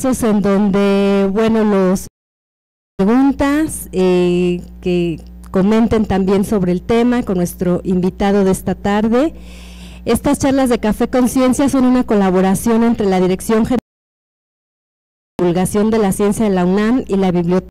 en donde, bueno, los preguntas que comenten también sobre el tema con nuestro invitado de esta tarde. Estas charlas de Café Conciencia son una colaboración entre la Dirección General de Divulgación de la Ciencia de la UNAM y la Biblioteca.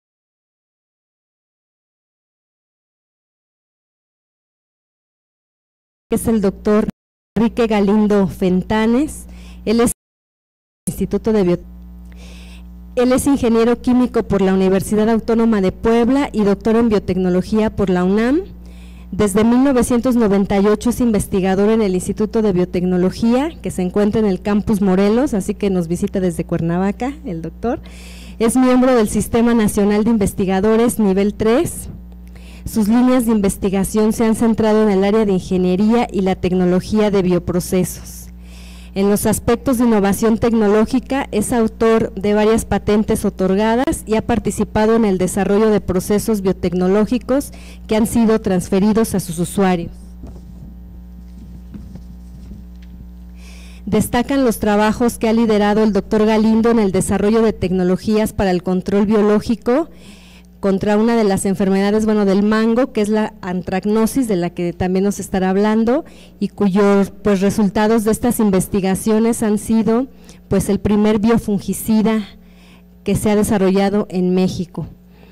Que es el doctor Enrique Galindo Fentanes. Él es del Instituto de Biotecnología. Él es ingeniero químico por la Universidad Autónoma de Puebla y doctor en biotecnología por la UNAM. Desde 1998 es investigador en el Instituto de Biotecnología, que se encuentra en el Campus Morelos, así que nos visita desde Cuernavaca el doctor. Es miembro del Sistema Nacional de Investigadores Nivel 3. Sus líneas de investigación se han centrado en el área de ingeniería y la tecnología de bioprocesos. En los aspectos de innovación tecnológica es autor de varias patentes otorgadas y ha participado en el desarrollo de procesos biotecnológicos que han sido transferidos a sus usuarios. Destacan los trabajos que ha liderado el doctor Galindo en el desarrollo de tecnologías para el control biológico contra una de las enfermedades, bueno, del mango, que es la antracnosis, de la que también nos estará hablando, y cuyos pues resultados de estas investigaciones han sido pues el primer biofungicida que se ha desarrollado en México.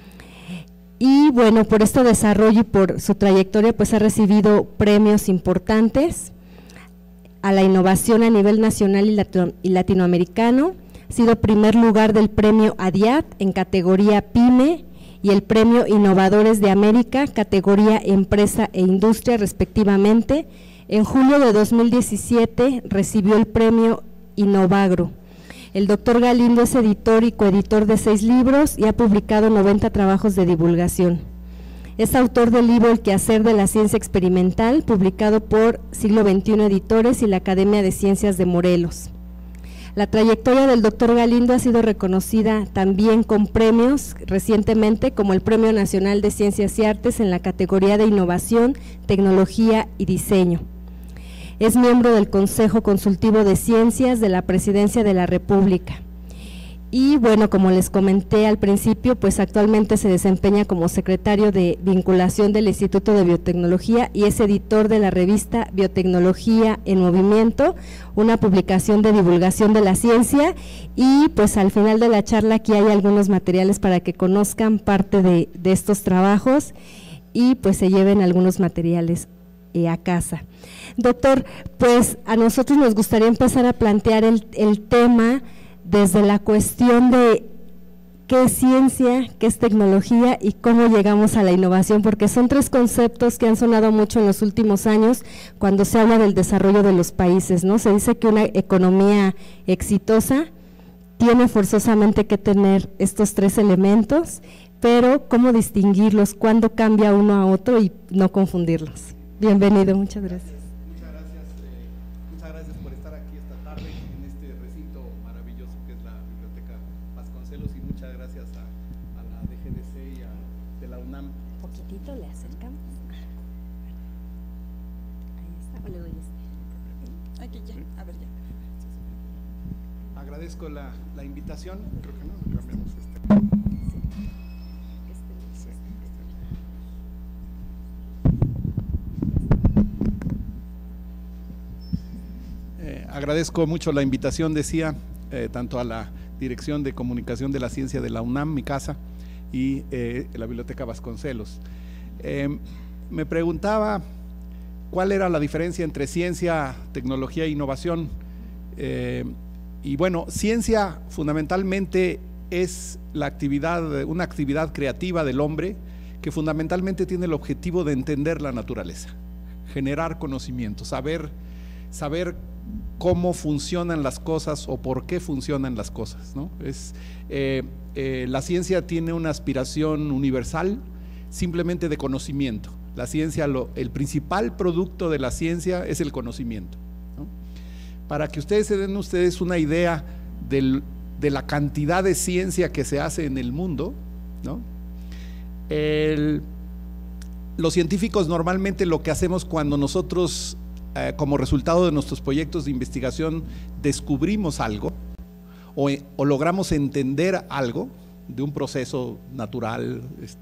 Y bueno, por este desarrollo y por su trayectoria pues ha recibido premios importantes a la innovación a nivel nacional y latinoamericano. Ha sido primer lugar del premio ADIAT en categoría PYME y el premio Innovadores de América, categoría Empresa e Industria respectivamente. En julio de 2017 recibió el premio Innovagro. El doctor Galindo es editor y coeditor de 6 libros y ha publicado 90 trabajos de divulgación. Es autor del libro El quehacer de la ciencia experimental, publicado por Siglo XXI Editores y la Academia de Ciencias de Morelos. La trayectoria del doctor Galindo ha sido reconocida también con premios recientemente, como el Premio Nacional de Ciencias y Artes en la categoría de Innovación, Tecnología y Diseño. Es miembro del Consejo Consultivo de Ciencias de la Presidencia de la República. Y bueno, como les comenté al principio, pues actualmente se desempeña como secretario de vinculación del Instituto de Biotecnología y es editor de la revista Biotecnología en Movimiento, una publicación de divulgación de la ciencia. Y pues al final de la charla aquí hay algunos materiales para que conozcan parte de estos trabajos y pues se lleven algunos materiales a casa. Doctor, pues a nosotros nos gustaría empezar a plantear el tema desde la cuestión de qué es ciencia, qué es tecnología y cómo llegamos a la innovación, porque son 3 conceptos que han sonado mucho en los últimos años cuando se habla del desarrollo de los países, ¿no? Se dice que una economía exitosa tiene forzosamente que tener estos 3 elementos, pero cómo distinguirlos, cuándo cambia uno a otro y no confundirlos. Bienvenido, muchas gracias. Muchas gracias por estar aquí esta tarde en este recinto maravilloso que es la Biblioteca Vasconcelos, y muchas gracias a la DGDC y de la UNAM. Un poquitito le acercamos. Ahí está, o le doy este. Aquí ya, a ver ya. Agradezco la invitación. Creo que no, cambiamos este. Agradezco mucho la invitación, decía, tanto a la Dirección de Comunicación de la Ciencia de la UNAM, mi casa, y la Biblioteca Vasconcelos. Me preguntaba cuál era la diferencia entre ciencia, tecnología e innovación. Y bueno, ciencia fundamentalmente es la actividad, una actividad creativa del hombre que fundamentalmente tiene el objetivo de entender la naturaleza, generar conocimiento, saber cómo funcionan las cosas o por qué funcionan las cosas, ¿no? La ciencia tiene una aspiración universal, simplemente de conocimiento. La ciencia, el principal producto de la ciencia es el conocimiento, ¿no? Para que ustedes se den una idea de la cantidad de ciencia que se hace en el mundo, ¿no? Los científicos normalmente lo que hacemos cuando nosotros como resultado de nuestros proyectos de investigación descubrimos algo o logramos entender algo de un proceso natural,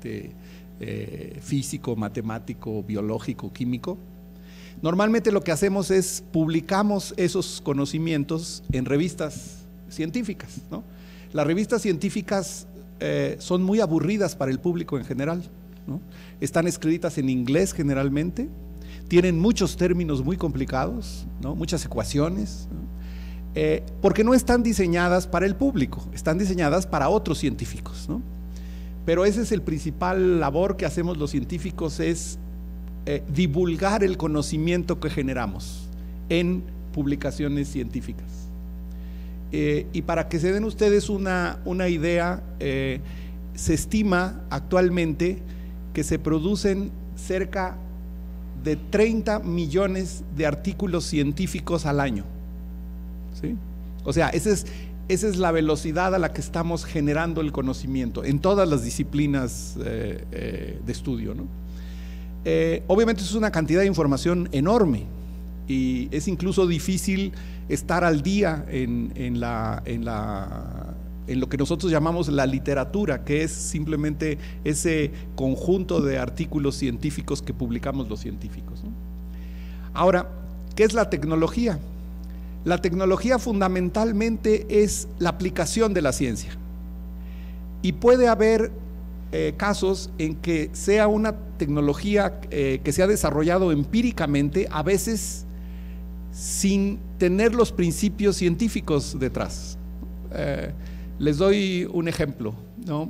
físico, matemático, biológico, químico, normalmente lo que hacemos es publicamos esos conocimientos en revistas científicas, ¿no? Las revistas científicas son muy aburridas para el público en general, ¿no? Están escritas en inglés generalmente, tienen muchos términos muy complicados, ¿no? Muchas ecuaciones, ¿no? Porque no están diseñadas para el público, están diseñadas para otros científicos, ¿no? Pero ese es el principal labor que hacemos los científicos, es divulgar el conocimiento que generamos en publicaciones científicas. Y para que se den ustedes una idea, se estima actualmente que se producen cerca de 30 millones de artículos científicos al año, ¿sí? O sea, esa es la velocidad a la que estamos generando el conocimiento en todas las disciplinas de estudio, ¿no? Obviamente es una cantidad de información enorme y es incluso difícil estar al día en lo que nosotros llamamos la literatura, que es simplemente ese conjunto de artículos científicos que publicamos los científicos, ¿no? Ahora, ¿qué es la tecnología? La tecnología fundamentalmente es la aplicación de la ciencia, y puede haber casos en que sea una tecnología que se ha desarrollado empíricamente, a veces sin tener los principios científicos detrás. Les doy un ejemplo, ¿no?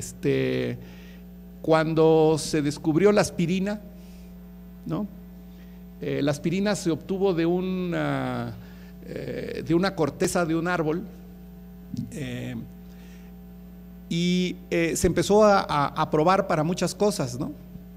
Cuando se descubrió la aspirina, ¿no? La aspirina se obtuvo de una corteza de un árbol, y se empezó a probar para muchas cosas, ¿no?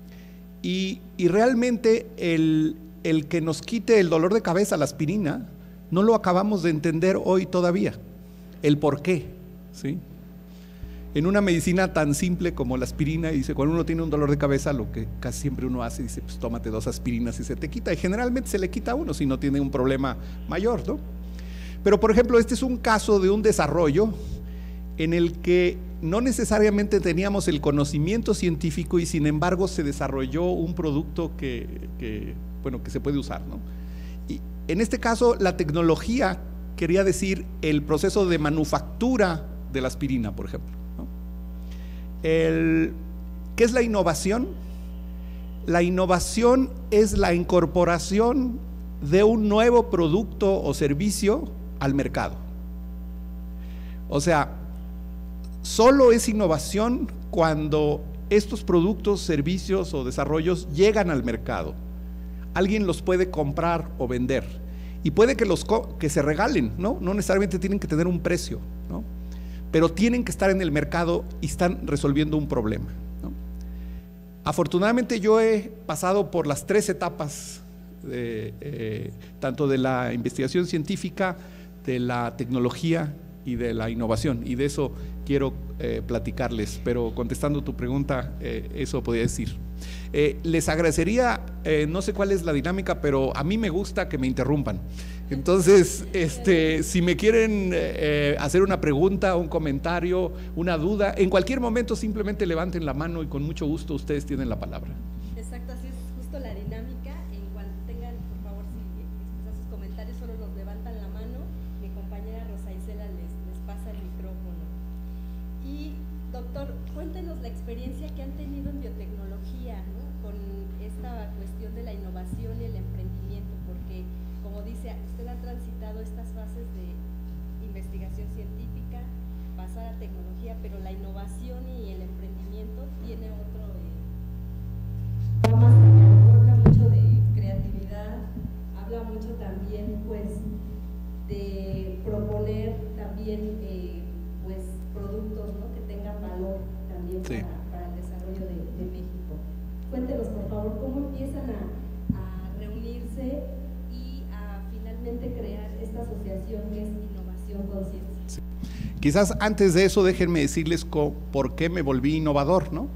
Y realmente el que nos quite el dolor de cabeza, la aspirina, no lo acabamos de entender hoy todavía, el por qué, ¿sí? En una medicina tan simple como la aspirina, dice, cuando uno tiene un dolor de cabeza, lo que casi siempre uno hace, dice, pues tómate 2 aspirinas y se te quita, y generalmente se le quita a uno si no tiene un problema mayor, ¿no? Pero por ejemplo, este es un caso de un desarrollo en el que no necesariamente teníamos el conocimiento científico, y sin embargo se desarrolló un producto que se puede usar, ¿no? Y en este caso la tecnología quería decir el proceso de manufactura de la aspirina, por ejemplo, ¿no? ¿Qué es la innovación? La innovación es la incorporación de un nuevo producto o servicio al mercado. O sea, solo es innovación cuando estos productos, servicios o desarrollos llegan al mercado. Alguien los puede comprar o vender, y puede que se regalen, ¿no? No necesariamente tienen que tener un precio, ¿no? Pero tienen que estar en el mercado y están resolviendo un problema, ¿no? Afortunadamente yo he pasado por las 3 etapas, tanto de la investigación científica, de la tecnología y de la innovación, y de eso quiero platicarles, pero contestando tu pregunta, eso podría decir. Les agradecería, no sé cuál es la dinámica, pero a mí me gusta que me interrumpan. Entonces, si me quieren hacer una pregunta, un comentario, una duda, en cualquier momento simplemente levanten la mano y con mucho gusto ustedes tienen la palabra. Exacto, así es justo la dinámica. En cuanto tengan, por favor, si expresan sus comentarios, solo los levantan la mano. Mi compañera Rosa Isela les pasa el micrófono. Y doctor, cuéntenos la experiencia que han tenido en biotecnología, ¿no? Con esta cuestión de la innovación y el emprendimiento, porque como dice, usted ha transitado estas fases de investigación científica, pasar a tecnología, pero la innovación y el emprendimiento tiene otro habla mucho de creatividad, habla mucho también pues de proponer también pues productos, ¿no? Que tengan valor también, sí, para el desarrollo de México. Cuéntenos por favor cómo empiezan a reunirse y a finalmente crear esta asociación que es Innovación Consciente. Sí. Quizás antes de eso déjenme decirles por qué me volví innovador, ¿no?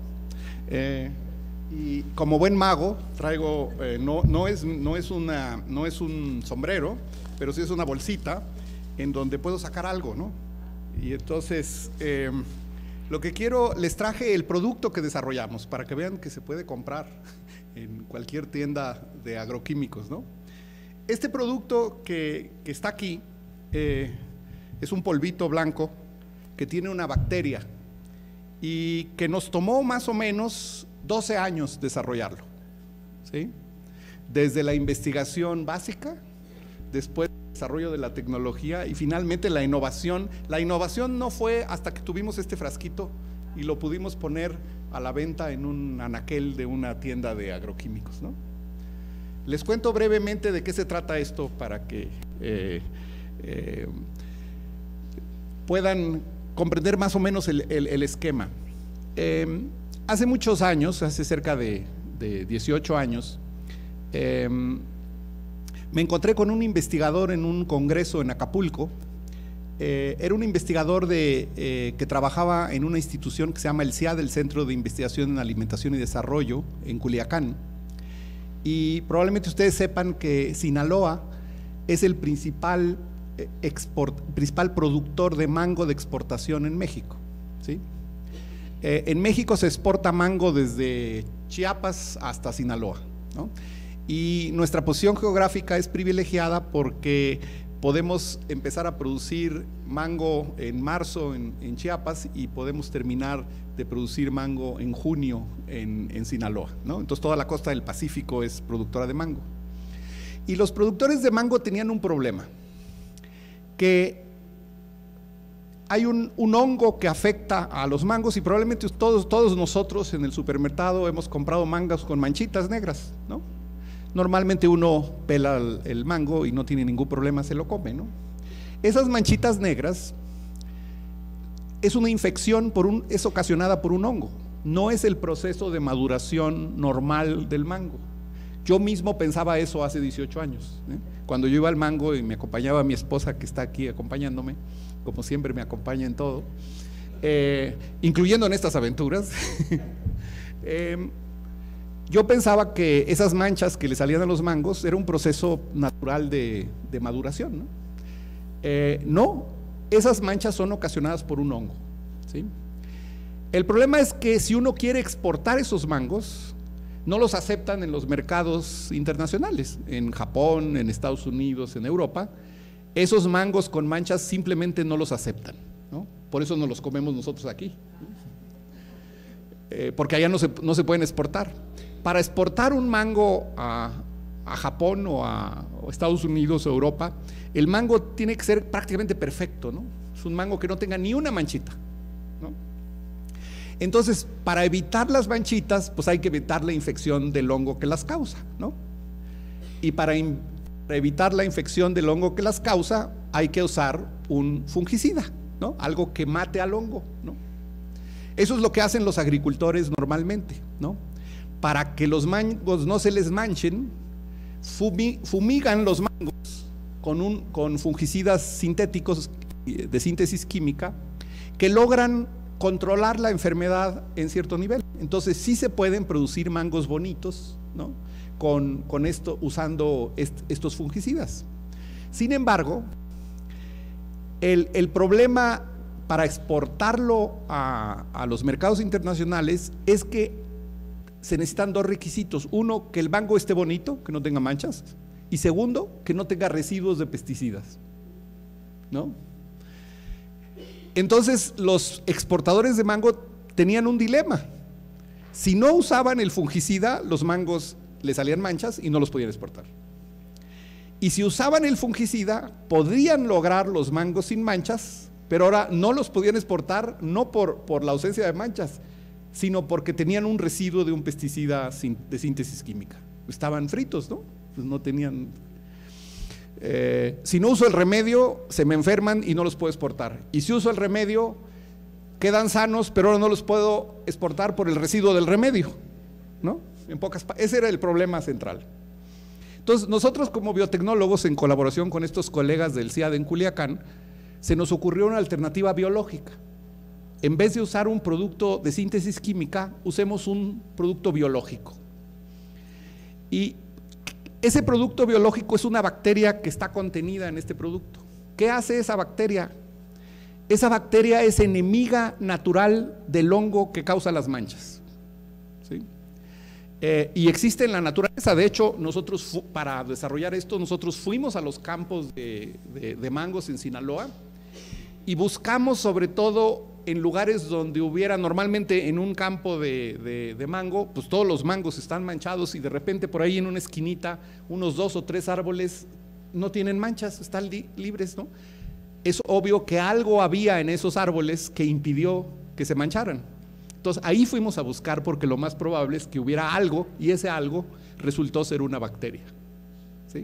Y como buen mago traigo, no es un sombrero, pero sí es una bolsita en donde puedo sacar algo, ¿no? Y entonces, lo que quiero, les traje el producto que desarrollamos para que vean que se puede comprar en cualquier tienda de agroquímicos, ¿no? Este producto que está aquí es un polvito blanco que tiene una bacteria y que nos tomó más o menos 12 años desarrollarlo, ¿sí? Desde la investigación básica, después el desarrollo de la tecnología y finalmente la innovación. La innovación no fue hasta que tuvimos este frasquito y lo pudimos poner a la venta en un anaquel de una tienda de agroquímicos, ¿no? Les cuento brevemente de qué se trata esto para que puedan comprender más o menos el esquema. Hace muchos años, hace cerca de 18 años, me encontré con un investigador en un congreso en Acapulco. Era un investigador que trabajaba en una institución que se llama el CIAD, el Centro de Investigación en Alimentación y Desarrollo, en Culiacán. Y probablemente ustedes sepan que Sinaloa es el principal productor de mango de exportación en México, ¿sí? En México se exporta mango desde Chiapas hasta Sinaloa, ¿no? Y nuestra posición geográfica es privilegiada porque podemos empezar a producir mango en marzo en Chiapas y podemos terminar de producir mango en junio en Sinaloa, ¿no? Entonces toda la costa del Pacífico es productora de mango. Y los productores de mango tenían un problema, que hay un hongo que afecta a los mangos y probablemente todos nosotros en el supermercado hemos comprado mangos con manchitas negras, ¿no? Normalmente uno pela el mango y no tiene ningún problema, se lo come, ¿no? Esas manchitas negras es una infección, es ocasionada por un hongo, no es el proceso de maduración normal del mango. Yo mismo pensaba eso hace 18 años, ¿eh? Cuando yo iba al mango y me acompañaba mi esposa que está aquí acompañándome, como siempre me acompaña en todo, incluyendo en estas aventuras. Yo pensaba que esas manchas que le salían a los mangos era un proceso natural de maduración, ¿no? No, esas manchas son ocasionadas por un hongo, ¿sí? El problema es que si uno quiere exportar esos mangos, no los aceptan en los mercados internacionales, en Japón, en Estados Unidos, en Europa. Esos mangos con manchas simplemente no los aceptan, ¿no? Por eso nos los comemos nosotros aquí, porque allá no se pueden exportar. Para exportar un mango a Japón o a Estados Unidos o Europa, el mango tiene que ser prácticamente perfecto, ¿no? Es un mango que no tenga ni una manchita, ¿no? Entonces, para evitar las manchitas, pues hay que evitar la infección del hongo que las causa, ¿no? Y para evitar la infección del hongo que las causa, hay que usar un fungicida, ¿no? Algo que mate al hongo, ¿no? Eso es lo que hacen los agricultores normalmente, ¿no? Para que los mangos no se les manchen, fumigan los mangos con fungicidas sintéticos de síntesis química que logran controlar la enfermedad en cierto nivel. Entonces sí se pueden producir mangos bonitos, ¿no? Con esto, usando estos fungicidas. Sin embargo, el problema para exportarlo a los mercados internacionales es que se necesitan dos requisitos: uno, que el mango esté bonito, que no tenga manchas, y segundo, que no tenga residuos de pesticidas, ¿no? Entonces los exportadores de mango tenían un dilema: si no usaban el fungicida, los mangos les salían manchas y no los podían exportar, y si usaban el fungicida, podrían lograr los mangos sin manchas, pero ahora no los podían exportar, no por la ausencia de manchas, sino porque tenían un residuo de un pesticida de síntesis química. Estaban fritos, ¿no? Pues no tenían… si no uso el remedio, se me enferman y no los puedo exportar. Y si uso el remedio, quedan sanos, pero ahora no los puedo exportar por el residuo del remedio, ¿no? Ese era el problema central. Entonces, nosotros como biotecnólogos, en colaboración con estos colegas del CIAD en Culiacán, se nos ocurrió una alternativa biológica. En vez de usar un producto de síntesis química, usemos un producto biológico. Y ese producto biológico es una bacteria que está contenida en este producto. ¿Qué hace esa bacteria? esa bacteria es enemiga natural del hongo que causa las manchas, ¿sí? Y existe en la naturaleza. De hecho, nosotros para desarrollar esto, nosotros fuimos a los campos de mangos en Sinaloa y buscamos sobre todo en lugares donde hubiera normalmente en un campo de mango, pues todos los mangos están manchados y de repente por ahí en una esquinita unos 2 o 3 árboles no tienen manchas, están libres, ¿no? Es obvio que algo había en esos árboles que impidió que se mancharan. Entonces ahí fuimos a buscar porque lo más probable es que hubiera algo y ese algo resultó ser una bacteria, ¿sí?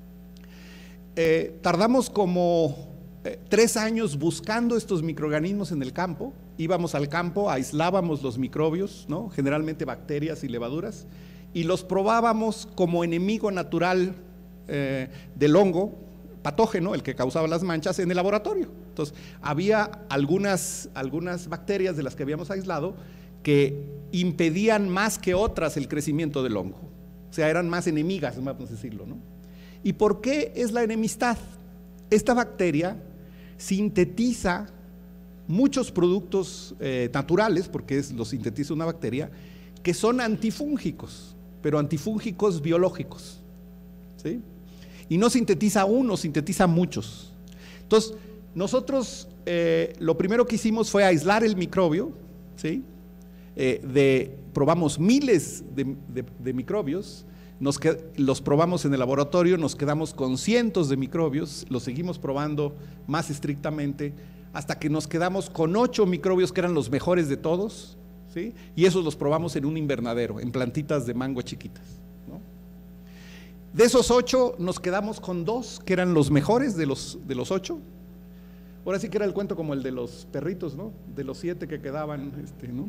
Tardamos como 3 años buscando estos microorganismos en el campo. Íbamos al campo, aislábamos los microbios, ¿no? Generalmente bacterias y levaduras, y los probábamos como enemigo natural del hongo patógeno, el que causaba las manchas, en el laboratorio. Entonces había algunas bacterias de las que habíamos aislado que impedían más que otras el crecimiento del hongo, o sea, eran más enemigas, vamos a decirlo, ¿no? ¿Y por qué es la enemistad? Esta bacteria sintetiza muchos productos naturales, porque lo sintetiza una bacteria, que son antifúngicos, pero antifúngicos biológicos, ¿sí? Y no sintetiza uno, sintetiza muchos. Entonces, nosotros lo primero que hicimos fue aislar el microbio, ¿sí? Probamos miles de microbios, los probamos en el laboratorio, nos quedamos con cientos de microbios, los seguimos probando más estrictamente, hasta que nos quedamos con 8 microbios que eran los mejores de todos, ¿sí? Y esos los probamos en un invernadero, en plantitas de mango chiquitas, ¿no? De esos 8 nos quedamos con 2 que eran los mejores de los 8. Ahora sí que era el cuento como el de los perritos, ¿no? De los 7 que quedaban, ¿no?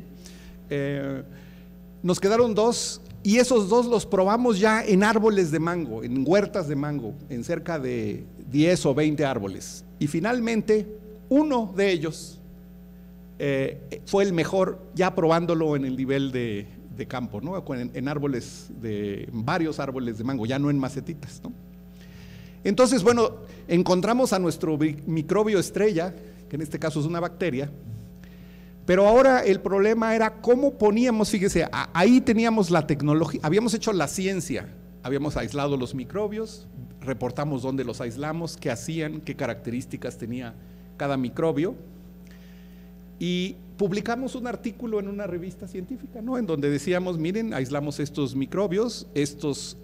Nos quedaron 2 y esos 2 los probamos ya en árboles de mango, en huertas de mango, en cerca de 10 o 20 árboles. Y finalmente, uno de ellos fue el mejor, ya probándolo en el nivel de campo, ¿no? En árboles, varios árboles de mango, ya no en macetitas, ¿no? Entonces, bueno, encontramos a nuestro microbio estrella, que en este caso es una bacteria, pero ahora el problema era cómo poníamos, fíjese, ahí teníamos la tecnología, habíamos hecho la ciencia, habíamos aislado los microbios, reportamos dónde los aislamos, qué hacían, qué características tenía cada microbio, y publicamos un artículo en una revista científica, ¿no? En donde decíamos, miren, aislamos estos microbios, estos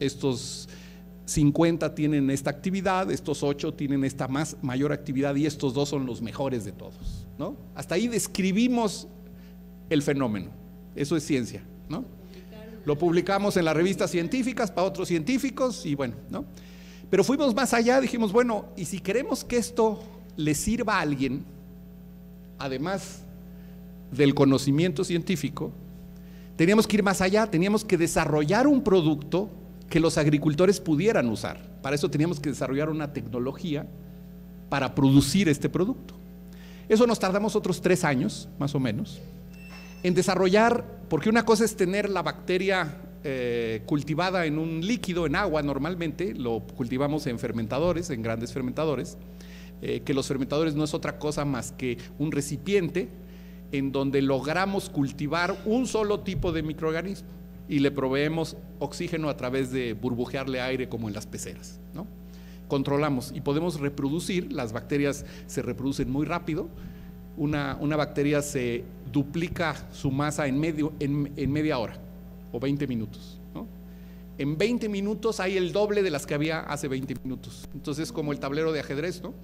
50 tienen esta actividad, estos 8 tienen esta mayor actividad y estos 2 son los mejores de todos, ¿no? Hasta ahí describimos el fenómeno, eso es ciencia, ¿no? Lo publicamos en las revistas científicas para otros científicos y bueno, ¿no? Pero fuimos más allá, dijimos, bueno, y si queremos que esto le sirva a alguien, además del conocimiento científico, teníamos que ir más allá, teníamos que desarrollar un producto que los agricultores pudieran usar. Para eso teníamos que desarrollar una tecnología para producir este producto. Eso nos tardamos otros 3 años, más o menos, en desarrollar, porque una cosa es tener la bacteria cultivada en un líquido, en agua normalmente, lo cultivamos en fermentadores, en grandes fermentadores, que los fermentadores no es otra cosa más que un recipiente en donde logramos cultivar un solo tipo de microorganismo y le proveemos oxígeno a través de burbujearle aire como en las peceras, ¿no? Controlamos y podemos reproducir, las bacterias se reproducen muy rápido, una bacteria se duplica su masa en media hora o 20 minutos, ¿no? En 20 minutos hay el doble de las que había hace 20 minutos, entonces como el tablero de ajedrez, ¿no?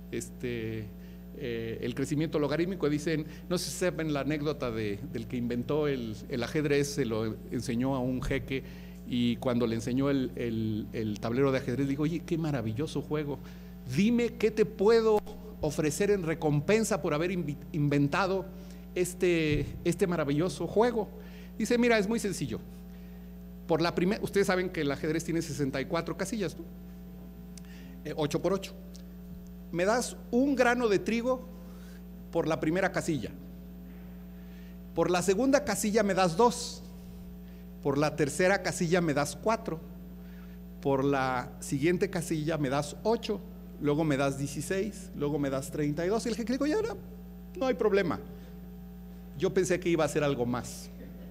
El crecimiento logarítmico, dicen, no sé si saben la anécdota del que inventó el ajedrez, se lo enseñó a un jeque y cuando le enseñó el tablero de ajedrez dijo, oye, qué maravilloso juego, dime qué te puedo ofrecer en recompensa por haber inventado este maravilloso juego. Dice, mira, es muy sencillo, ustedes saben que el ajedrez tiene 64 casillas, ¿no? 8 por 8. Me das un grano de trigo por la primera casilla, por la segunda casilla me das 2, por la tercera casilla me das 4, por la siguiente casilla me das 8 luego me das 16, luego me das 32. Y el jeque le dijo, ya no hay problema. Yo pensé que iba a ser algo más.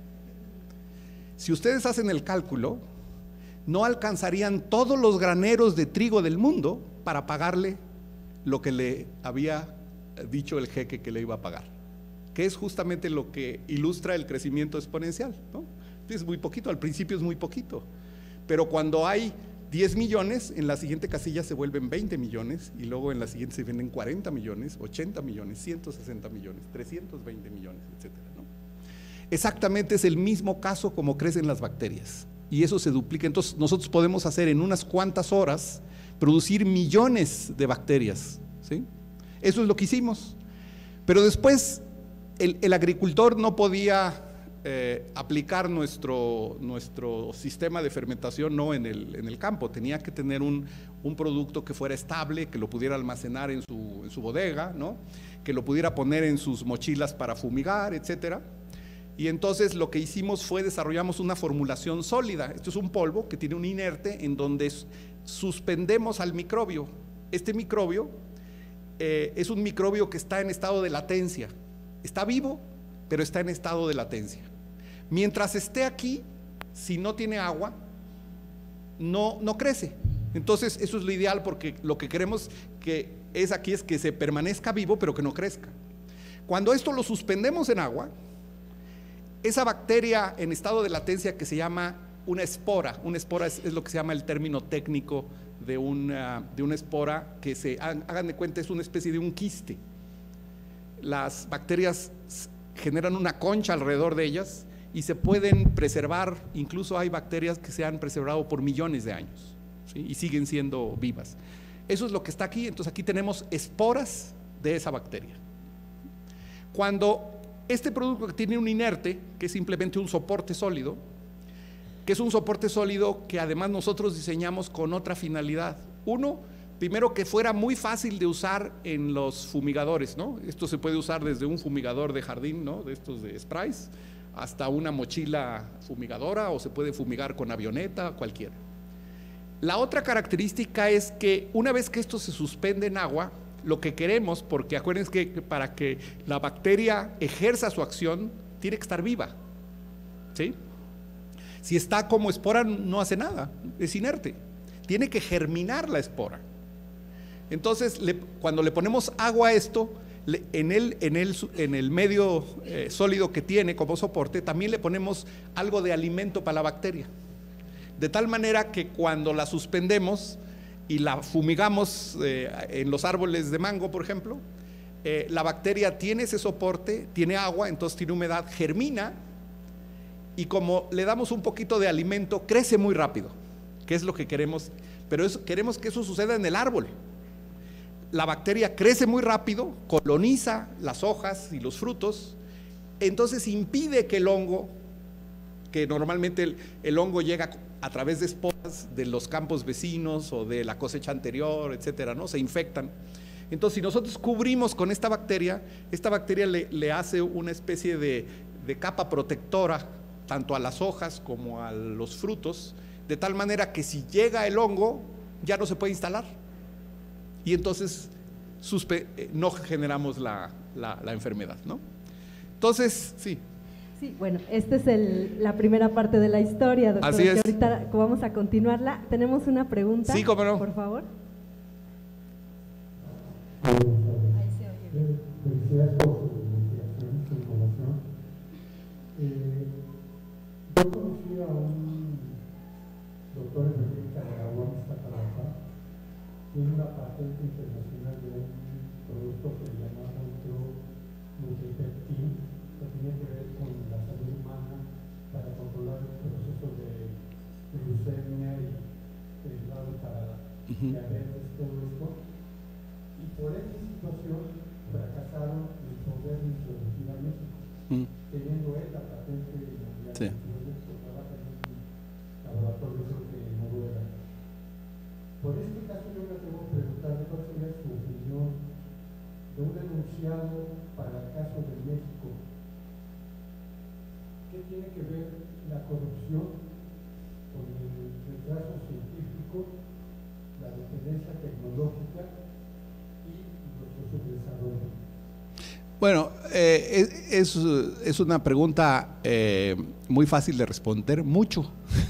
Si ustedes hacen el cálculo, no alcanzarían todos los graneros de trigo del mundo para pagarle lo que le había dicho el jeque que le iba a pagar, que es justamente lo que ilustra el crecimiento exponencial, ¿no? Es muy poquito, al principio es muy poquito, pero cuando hay 10 millones, en la siguiente casilla se vuelven 20 millones y luego en la siguiente se venden 40 millones, 80 millones, 160 millones, 320 millones, etcétera, ¿no? Exactamente es el mismo caso como crecen las bacterias y eso se duplica. Entonces nosotros podemos hacer en unas cuantas horas producir millones de bacterias, ¿sí? Eso es lo que hicimos, pero después el agricultor no podía aplicar nuestro sistema de fermentación no en el campo, tenía que tener un producto que fuera estable, que lo pudiera almacenar en su bodega, ¿no? Que lo pudiera poner en sus mochilas para fumigar, etcétera. Y entonces lo que hicimos fue desarrollamos una formulación sólida. Esto es un polvo que tiene un inerte en donde suspendemos al microbio. Este microbio es un microbio que está en estado de latencia, está vivo, pero está en estado de latencia. Mientras esté aquí, si no tiene agua, no crece. Entonces eso es lo ideal, porque lo que queremos aquí es que se permanezca vivo, pero que no crezca. Cuando esto lo suspendemos en agua, esa bacteria en estado de latencia que se llama una espora es lo que se llama el término técnico de una espora, que hagan de cuenta es una especie de un quiste. Las bacterias generan una concha alrededor de ellas y se pueden preservar, incluso hay bacterias que se han preservado por millones de años, ¿sí? Y siguen siendo vivas. Eso es lo que está aquí. Entonces aquí tenemos esporas de esa bacteria. Cuando este producto que tiene un inerte, que es simplemente un soporte sólido, que es un soporte sólido que además nosotros diseñamos con otra finalidad. Uno, primero, que fuera muy fácil de usar en los fumigadores, ¿no? Esto se puede usar desde un fumigador de jardín, ¿no? De estos de sprays, hasta una mochila fumigadora, o se puede fumigar con avioneta, cualquiera. La otra característica es que una vez que esto se suspende en agua, lo que queremos, porque acuérdense que para que la bacteria ejerza su acción, tiene que estar viva, ¿sí? Si está como espora, no hace nada, es inerte. Tiene que germinar la espora. Entonces, cuando le ponemos agua a esto, en el medio sólido que tiene como soporte, también le ponemos algo de alimento para la bacteria. De tal manera que cuando la suspendemos y la fumigamos en los árboles de mango, por ejemplo, la bacteria tiene ese soporte, tiene agua, entonces tiene humedad, germina, y como le damos un poquito de alimento, crece muy rápido, que es lo que queremos, pero queremos que eso suceda en el árbol. La bacteria crece muy rápido, coloniza las hojas y los frutos, entonces impide que el hongo, que normalmente el hongo llega a través de esporas de los campos vecinos o de la cosecha anterior, etcétera, ¿no? Se infectan. Entonces, si nosotros cubrimos con esta bacteria le hace una especie de capa protectora tanto a las hojas como a los frutos, de tal manera que si llega el hongo ya no se puede instalar y entonces no generamos la enfermedad, ¿no? Entonces, sí. Sí, bueno, esta es la primera parte de la historia, doctor. Así es. Ahorita vamos a continuarla. Tenemos una pregunta. Sí, cómo no. Por favor. Ahí se oye bien. Felicidades por su investigación, su innovación. Yo conocí a un doctor en República de Aragón, Iztapalapa, tiene una patente internacional de un producto que se llama Nutripeptin, que tiene que ver con la salud humana para controlar el proceso de glucemia y derivado para diabetes, todo esto. Y por esa situación fracasaron en poder introducir a México, teniendo él la patente mundial. Sí. Trabaja en un laboratorio, creo que en Noruega. Por este caso yo me tengo que preguntar cuál sería su opinión de un enunciado para el caso de México. ¿Qué tiene que ver la corrupción con el retraso científico, la dependencia dependencia tecnológica y los subdesarrollo? Bueno, es una pregunta muy fácil de responder, mucho.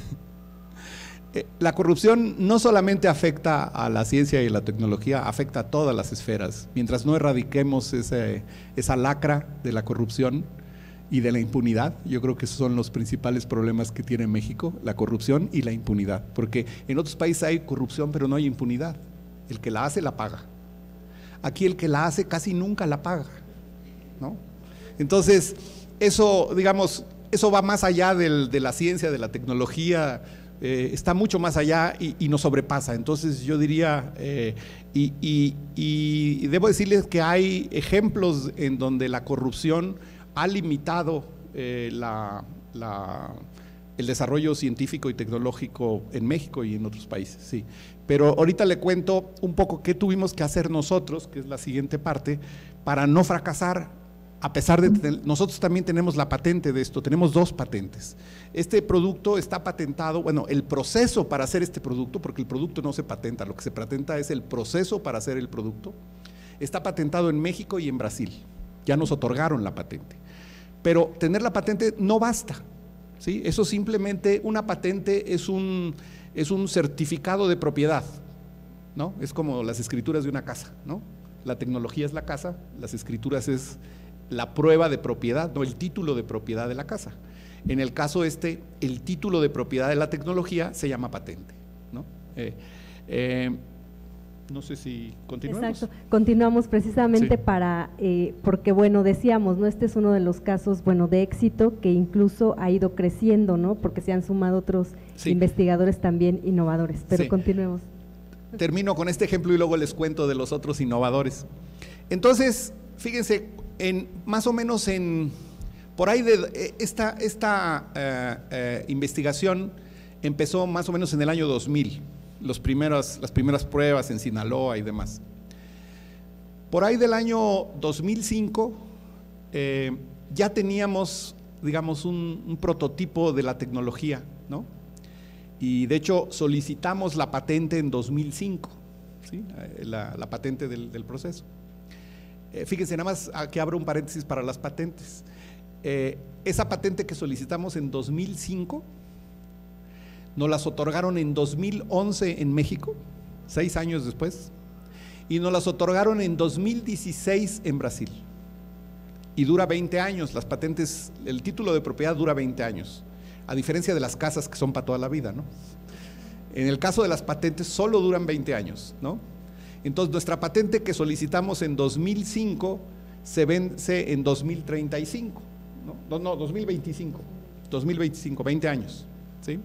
La corrupción no solamente afecta a la ciencia y la tecnología, afecta a todas las esferas. Mientras no erradiquemos esa lacra de la corrupción y de la impunidad, yo creo que esos son los principales problemas que tiene México, la corrupción y la impunidad. Porque en otros países hay corrupción, pero no hay impunidad. El que la hace, la paga. Aquí el que la hace casi nunca la paga, ¿no? Entonces, eso, digamos, eso va más allá de la ciencia, de la tecnología, está mucho más allá y nos sobrepasa. Entonces yo diría, y debo decirles que hay ejemplos en donde la corrupción ha limitado el desarrollo científico y tecnológico en México y en otros países, sí. Pero ahorita le cuento un poco qué tuvimos que hacer nosotros, que es la siguiente parte, para no fracasar. A pesar de tener, nosotros también tenemos la patente de esto, tenemos 2 patentes. Este producto está patentado, bueno, el proceso para hacer este producto, porque el producto no se patenta, lo que se patenta es el proceso para hacer el producto, está patentado en México y en Brasil, ya nos otorgaron la patente. Pero tener la patente no basta, ¿sí? Eso simplemente, una patente es un certificado de propiedad, ¿no? Es como las escrituras de una casa, ¿no? La tecnología es la casa, las escrituras es la prueba de propiedad, no el título de propiedad de la casa. En el caso el título de propiedad de la tecnología se llama patente, ¿no? No sé si continuamos. Exacto, continuamos precisamente sí. Porque bueno, decíamos, ¿no? Este es uno de los casos, bueno, de éxito que incluso ha ido creciendo, ¿no? Porque se han sumado otros sí. investigadores también innovadores, pero sí. Continuemos. Termino con este ejemplo y luego les cuento de los otros innovadores. Entonces, fíjense, más o menos por ahí de esta investigación empezó más o menos en el año 2000, las primeras pruebas en Sinaloa y demás. Por ahí del año 2005 ya teníamos, digamos, un prototipo de la tecnología, ¿no? Y de hecho solicitamos la patente en 2005, ¿sí? La patente del proceso. Fíjense, nada más aquí abro un paréntesis para las patentes. Esa patente que solicitamos en 2005, nos las otorgaron en 2011 en México, 6 años después, y nos las otorgaron en 2016 en Brasil. Y dura 20 años, las patentes, el título de propiedad dura 20 años, a diferencia de las casas que son para toda la vida, ¿no? En el caso de las patentes solo duran 20 años, ¿no? Entonces, nuestra patente que solicitamos en 2005 se vence en 2035, ¿no? 2025, 20 años, ¿sí?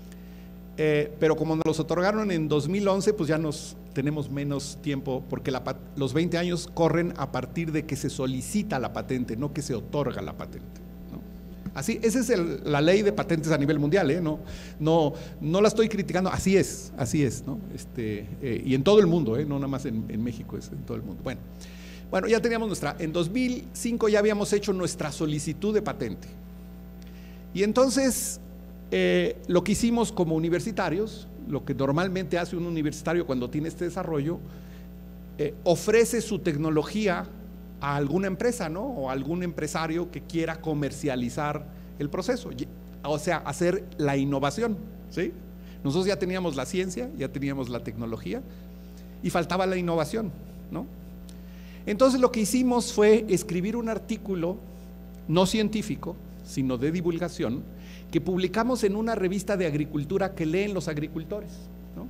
Pero como nos los otorgaron en 2011, pues ya tenemos menos tiempo, porque los 20 años corren a partir de que se solicita la patente, no que se otorga la patente, ¿no? Así, esa es la ley de patentes a nivel mundial, no la estoy criticando, así es, ¿no? Y en todo el mundo, no nada más en México, es en todo el mundo. Bueno, ya teníamos en 2005 ya habíamos hecho nuestra solicitud de patente. Y entonces, lo que hicimos como universitarios, lo que normalmente hace un universitario cuando tiene este desarrollo, ofrece su tecnología a alguna empresa, ¿no? O a algún empresario que quiera comercializar el proceso, o sea, hacer la innovación, ¿sí? Nosotros ya teníamos la ciencia, ya teníamos la tecnología y faltaba la innovación, ¿no? Entonces lo que hicimos fue escribir un artículo no científico, sino de divulgación, que publicamos en una revista de agricultura que leen los agricultores, ¿no?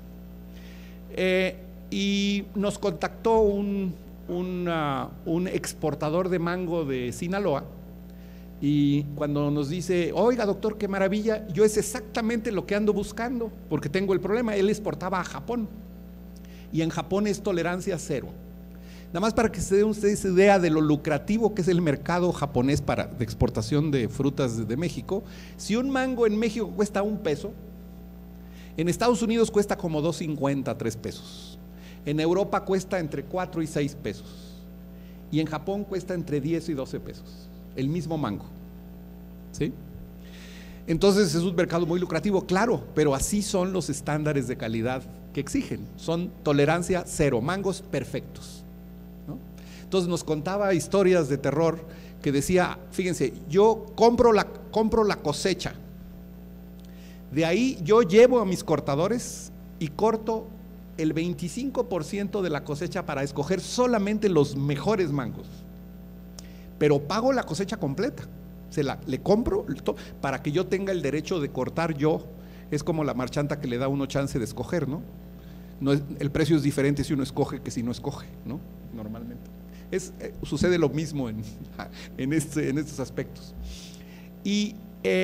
Y nos contactó un exportador de mango de Sinaloa, y cuando nos dice: oiga doctor, qué maravilla, yo es exactamente lo que ando buscando, porque tengo el problema. Él exportaba a Japón, y en Japón es tolerancia cero. Nada más para que se den ustedes idea de lo lucrativo que es el mercado japonés de exportación de frutas de México. Si un mango en México cuesta $1, en Estados Unidos cuesta como $2.50, $3. En Europa cuesta entre 4 y 6 pesos. Y en Japón cuesta entre 10 y 12 pesos. El mismo mango, ¿sí? Entonces es un mercado muy lucrativo, claro, pero así son los estándares de calidad que exigen, son tolerancia cero, mangos perfectos, ¿no? Entonces nos contaba historias de terror que decía, fíjense, yo compro la cosecha, de ahí yo llevo a mis cortadores y corto el 25% de la cosecha para escoger solamente los mejores mangos, pero pago la cosecha completa, le compro para que yo tenga el derecho de cortar yo. Es como la marchanta que le da a uno chance de escoger, ¿no? El precio es diferente si uno escoge que si no escoge, ¿no? Normalmente. Sucede lo mismo en estos aspectos. Y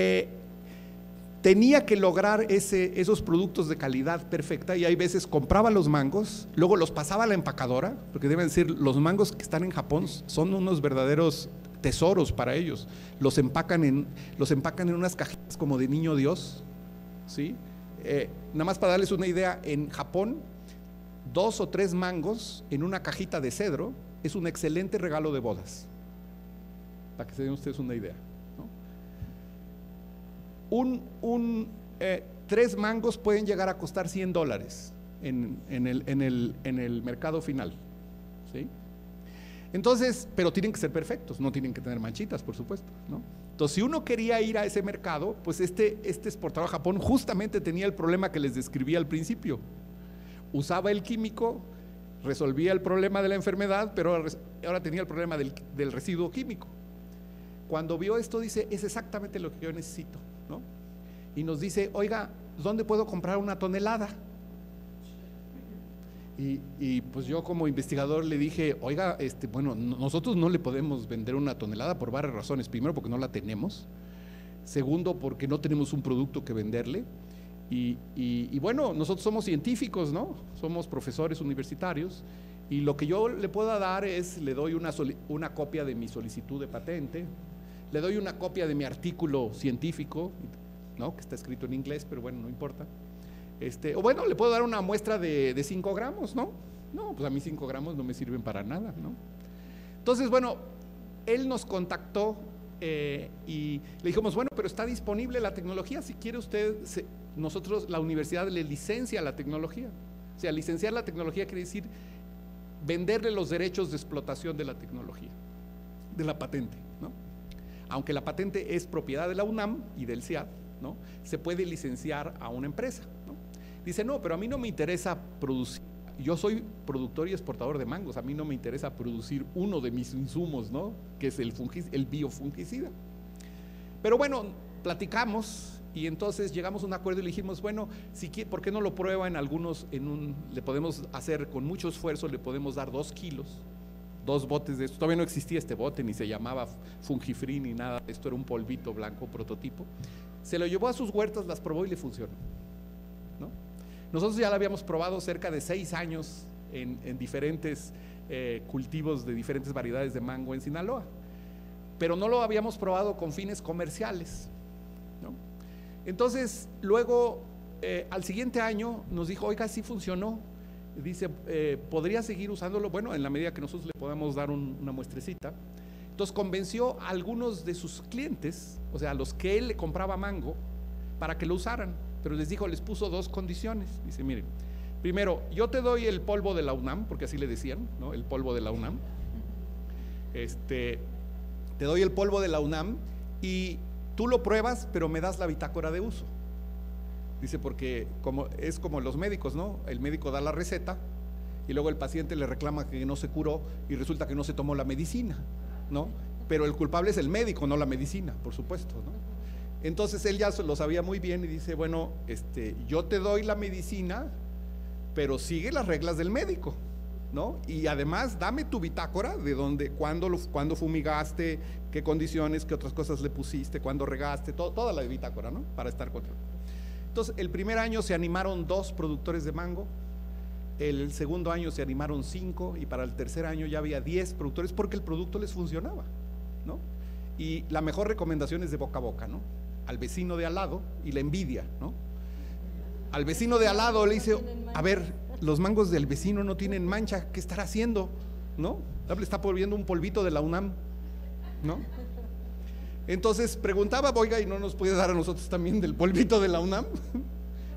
tenía que lograr esos productos de calidad perfecta, y hay veces compraba los mangos, luego los pasaba a la empacadora, porque deben decir, los mangos que están en Japón son unos verdaderos tesoros para ellos. Los empacan en unas cajitas como de niño Dios, ¿sí? Nada más para darles una idea, en Japón 2 o 3 mangos en una cajita de cedro es un excelente regalo de bodas, para que se den ustedes una idea, ¿no? 3 mangos pueden llegar a costar $100 en el mercado final, ¿sí? Entonces, pero tienen que ser perfectos, no tienen que tener manchitas, por supuesto, ¿no? Entonces, si uno quería ir a ese mercado, pues este exportador a Japón justamente tenía el problema que les describí al principio. Usaba el químico, resolvía el problema de la enfermedad, pero ahora tenía el problema del residuo químico. Cuando vio esto, dice, es exactamente lo que yo necesito, ¿no? Y nos dice, oiga, ¿dónde puedo comprar una tonelada? Y pues yo como investigador le dije, oiga, bueno, nosotros no le podemos vender una tonelada por varias razones. Primero, porque no la tenemos. Segundo, porque no tenemos un producto que venderle. Y bueno, nosotros somos científicos, ¿no? Somos profesores universitarios, y lo que yo le puedo dar es, le doy una copia de mi solicitud de patente, le doy una copia de mi artículo científico, ¿no? Que está escrito en inglés, pero bueno, no importa. O bueno, le puedo dar una muestra de 5 gramos, ¿no? No, pues a mí 5 gramos no me sirven para nada, ¿no? Entonces, bueno, él nos contactó y le dijimos, bueno, pero está disponible la tecnología, si quiere usted, nosotros, la universidad le licencia la tecnología. O sea, licenciar la tecnología quiere decir venderle los derechos de explotación de la tecnología, de la patente, ¿no? Aunque la patente es propiedad de la UNAM y del CIAD, ¿no? Se puede licenciar a una empresa, ¿no? Dice, no, pero a mí no me interesa producir, yo soy productor y exportador de mangos, a mí no me interesa producir uno de mis insumos, ¿no? Que es el biofungicida. Pero bueno, platicamos y entonces llegamos a un acuerdo y le dijimos, bueno, ¿por qué no lo prueba en algunos, le podemos hacer con mucho esfuerzo, le podemos dar 2 kilos, 2 botes de esto? Todavía no existía este bote, ni se llamaba Fungifree ni nada, esto era un polvito blanco prototipo. Se lo llevó a sus huertas, las probó y le funcionó, ¿no? Nosotros ya la habíamos probado cerca de 6 años en diferentes cultivos de diferentes variedades de mango en Sinaloa, pero no lo habíamos probado con fines comerciales, ¿no? Entonces, luego, al siguiente año nos dijo, oiga, sí funcionó. Dice, ¿podría seguir usándolo? Bueno, en la medida que nosotros le podamos dar una muestrecita. Entonces convenció a algunos de sus clientes, o sea, a los que él le compraba mango, para que lo usaran, pero les puso 2 condiciones. Dice, miren, primero, yo te doy el polvo de la UNAM, porque así le decían, ¿no? El polvo de la UNAM. Te doy el polvo de la UNAM y tú lo pruebas, pero me das la bitácora de uso. Dice, porque es como los médicos, ¿no? El médico da la receta y luego el paciente le reclama que no se curó y resulta que no se tomó la medicina, ¿no? Pero el culpable es el médico, no la medicina, por supuesto, ¿no? Entonces él ya lo sabía muy bien y dice, bueno, yo te doy la medicina, pero sigue las reglas del médico, ¿no? Y además dame tu bitácora de dónde, cuándo fumigaste, qué condiciones, qué otras cosas le pusiste, cuándo regaste, toda la bitácora, ¿no? Para estar controlado. Entonces, el primer año se animaron 2 productores de mango, el segundo año se animaron 5 y para el tercer año ya había 10 productores porque el producto les funcionaba, ¿no? Y la mejor recomendación es de boca a boca, ¿no? Al vecino de al lado y la envidia, ¿no? Al vecino de al lado le dice, a ver, los mangos del vecino no tienen mancha, ¿qué estará haciendo? ¿No? Le está poniendo un polvito de la UNAM, ¿no? Entonces preguntaba, oiga, ¿y no nos puede dar a nosotros también del polvito de la UNAM?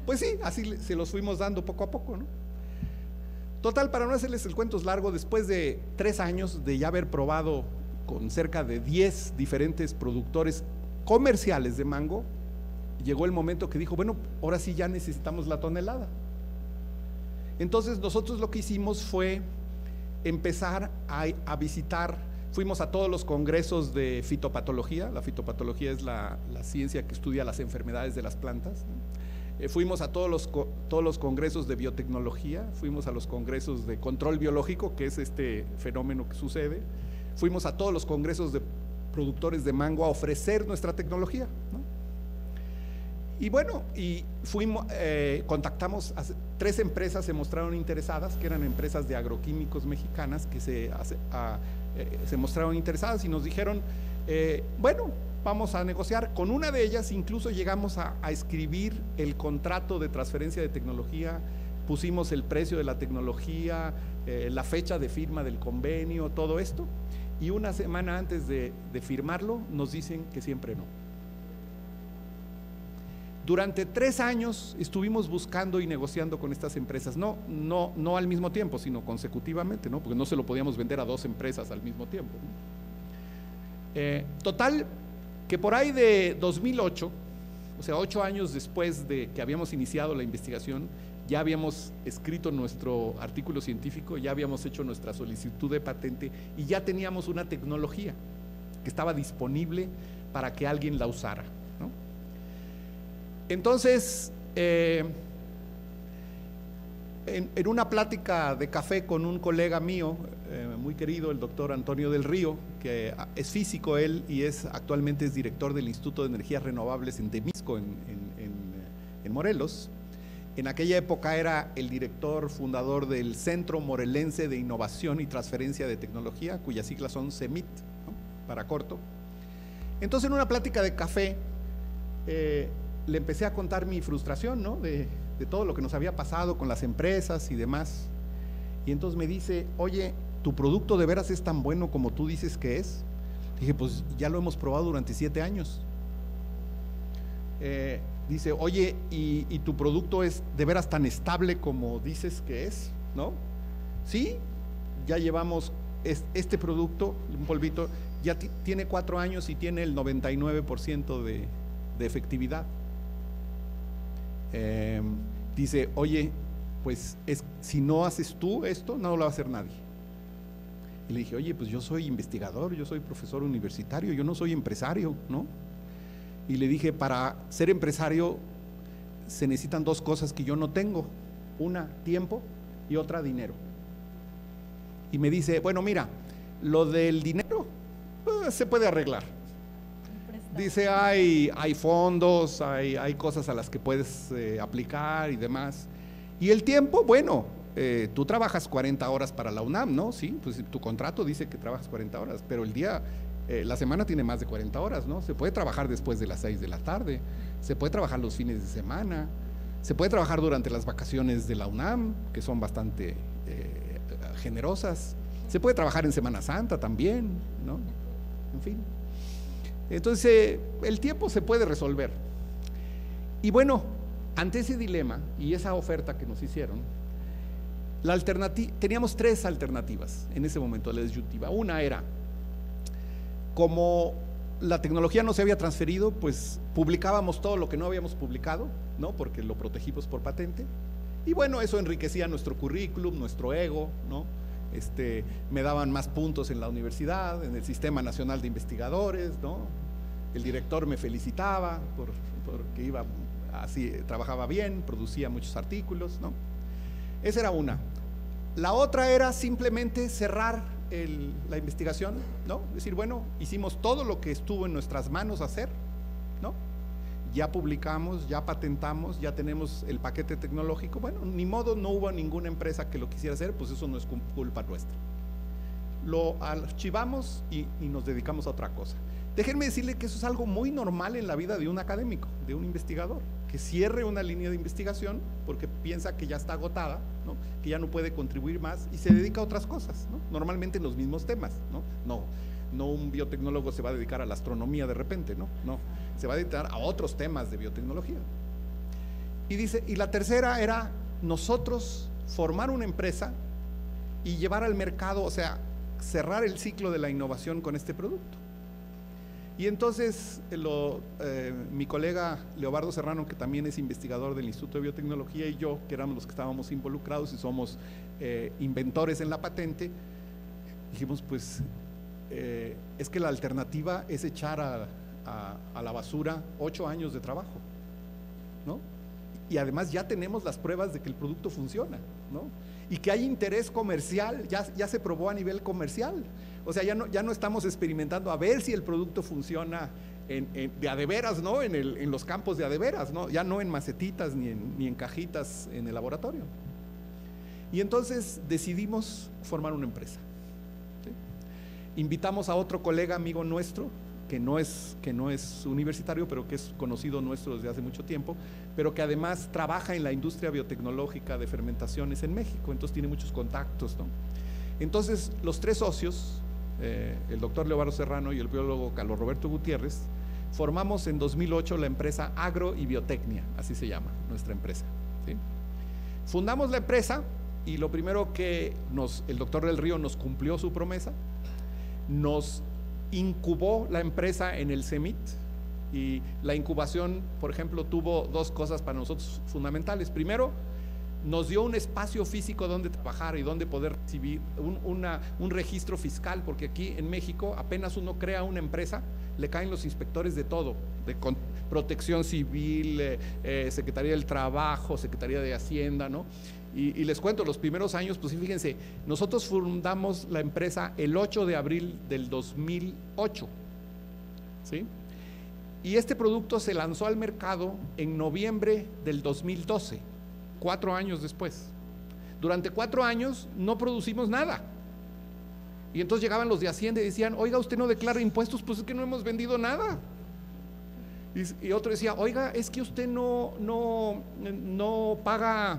Pues sí, así se los fuimos dando poco a poco, ¿no? Total, para no hacerles el cuento largo, después de 3 años de ya haber probado con cerca de 10 diferentes productores comerciales de mango, llegó el momento que dijo, bueno, ahora sí ya necesitamos la tonelada. Entonces nosotros lo que hicimos fue empezar a visitar, fuimos a todos los congresos de fitopatología. La fitopatología es la ciencia que estudia las enfermedades de las plantas, ¿no? Fuimos a todos los congresos de biotecnología, fuimos a los congresos de control biológico, que es este fenómeno que sucede, fuimos a todos los congresos de productores de mango a ofrecer nuestra tecnología, ¿no? Y bueno, contactamos a 3 empresas, se mostraron interesadas, que eran empresas de agroquímicos mexicanas, que se mostraron interesadas y nos dijeron, bueno, vamos a negociar. Con una de ellas incluso llegamos a escribir el contrato de transferencia de tecnología, pusimos el precio de la tecnología, la fecha de firma del convenio, todo esto, y una semana antes de firmarlo nos dicen que siempre no. Durante 3 años estuvimos buscando y negociando con estas empresas, no al mismo tiempo, sino consecutivamente, ¿no? Porque no se lo podíamos vender a 2 empresas al mismo tiempo, ¿no? Total, que por ahí de 2008, o sea, 8 años después de que habíamos iniciado la investigación, ya habíamos escrito nuestro artículo científico, ya habíamos hecho nuestra solicitud de patente y ya teníamos una tecnología que estaba disponible para que alguien la usara, ¿no? Entonces, en una plática de café con un colega mío, muy querido, el doctor Antonio del Río, que es físico él y actualmente es director del Instituto de Energías Renovables en Temisco, en Morelos. En aquella época era el director fundador del Centro Morelense de Innovación y Transferencia de Tecnología, cuyas siglas son CEMIT, ¿no? Para corto. Entonces, en una plática de café, le empecé a contar mi frustración, ¿no? De todo lo que nos había pasado con las empresas y demás. Y entonces me dice, oye, ¿tu producto de veras es tan bueno como tú dices que es? Dije, pues ya lo hemos probado durante 7 años. Dice, oye, ¿y tu producto es de veras tan estable como dices que es? ¿No? Sí, ya llevamos este producto, un polvito, ya tiene 4 años y tiene el 99% de efectividad. Dice, oye, pues si no haces tú esto, no lo va a hacer nadie. Y le dije, oye, pues yo soy investigador, yo soy profesor universitario, yo no soy empresario, ¿no? Y le dije, para ser empresario se necesitan 2 cosas que yo no tengo, una, tiempo, y otra, dinero. Y me dice, bueno, mira, lo del dinero se puede arreglar. Dice, hay fondos, hay cosas a las que puedes aplicar y demás. Y el tiempo, bueno, tú trabajas 40 horas para la UNAM, ¿no? Sí, pues tu contrato dice que trabajas 40 horas, pero el día, la semana tiene más de 40 horas, ¿no? Se puede trabajar después de las 6 de la tarde, se puede trabajar los fines de semana, se puede trabajar durante las vacaciones de la UNAM, que son bastante generosas, se puede trabajar en Semana Santa también, ¿no? En fin. Entonces, el tiempo se puede resolver. Y bueno, ante ese dilema y esa oferta que nos hicieron, teníamos 3 alternativas en ese momento, la disyuntiva. Una era, como la tecnología no se había transferido, pues publicábamos todo lo que no habíamos publicado, ¿no? Porque lo protegimos por patente. Y bueno, eso enriquecía nuestro currículum, nuestro ego, ¿no? Me daban más puntos en la universidad, en el Sistema Nacional de Investigadores, ¿no? El director me felicitaba porque iba así, trabajaba bien, producía muchos artículos, ¿no? Esa era una. La otra era simplemente cerrar la investigación, ¿no? Decir, bueno, hicimos todo lo que estuvo en nuestras manos hacer, ¿no? Ya publicamos, ya patentamos, ya tenemos el paquete tecnológico. Bueno, ni modo, no hubo ninguna empresa que lo quisiera hacer, pues eso no es culpa nuestra. Lo archivamos y nos dedicamos a otra cosa. Déjenme decirle que eso es algo muy normal en la vida de un académico, de un investigador, que cierre una línea de investigación porque piensa que ya está agotada, ¿no? Que ya no puede contribuir más y se dedica a otras cosas, ¿no? Normalmente en los mismos temas, ¿no? No un biotecnólogo se va a dedicar a la astronomía de repente, no, se va a dedicar a otros temas de biotecnología. Y dice, y la tercera era nosotros formar una empresa y llevar al mercado, o sea, cerrar el ciclo de la innovación con este producto. Y entonces mi colega Leobardo Serrano, que también es investigador del Instituto de Biotecnología, y yo, que éramos los que estábamos involucrados y somos inventores en la patente, dijimos, pues es que la alternativa es echar a la basura 8 años de trabajo, ¿no? Y además ya tenemos las pruebas de que el producto funciona, ¿no? Y que hay interés comercial, ya se probó a nivel comercial. O sea, ya no estamos experimentando a ver si el producto funciona de a de veras, ¿no? En los campos de a de veras, ¿no? Ya no en macetitas ni en cajitas en el laboratorio. Y entonces decidimos formar una empresa, ¿sí? Invitamos a otro colega, amigo nuestro, que no es universitario, pero que es conocido nuestro desde hace mucho tiempo, pero que además trabaja en la industria biotecnológica de fermentaciones en México, entonces tiene muchos contactos, ¿no? Entonces los 3 socios, el doctor Leobardo Serrano y el biólogo Carlos Roberto Gutiérrez, formamos en 2008 la empresa Agro y Biotecnia, así se llama nuestra empresa, ¿sí? Fundamos la empresa y lo primero que el doctor del Río nos cumplió su promesa, nos incubó la empresa en el CEMIT, y la incubación, por ejemplo, tuvo 2 cosas para nosotros fundamentales. Primero, nos dio un espacio físico donde trabajar y donde poder recibir un registro fiscal, porque aquí en México apenas uno crea una empresa, le caen los inspectores de todo, de Protección Civil, Secretaría del Trabajo, Secretaría de Hacienda, ¿no? Y les cuento, los primeros años, pues fíjense, nosotros fundamos la empresa el 8 de abril del 2008, ¿sí? Y este producto se lanzó al mercado en noviembre del 2012, 4 años después. Durante 4 años no producimos nada. Y entonces llegaban los de Hacienda y decían, oiga, usted no declara impuestos, pues es que no hemos vendido nada. Y otro decía, oiga, es que usted no paga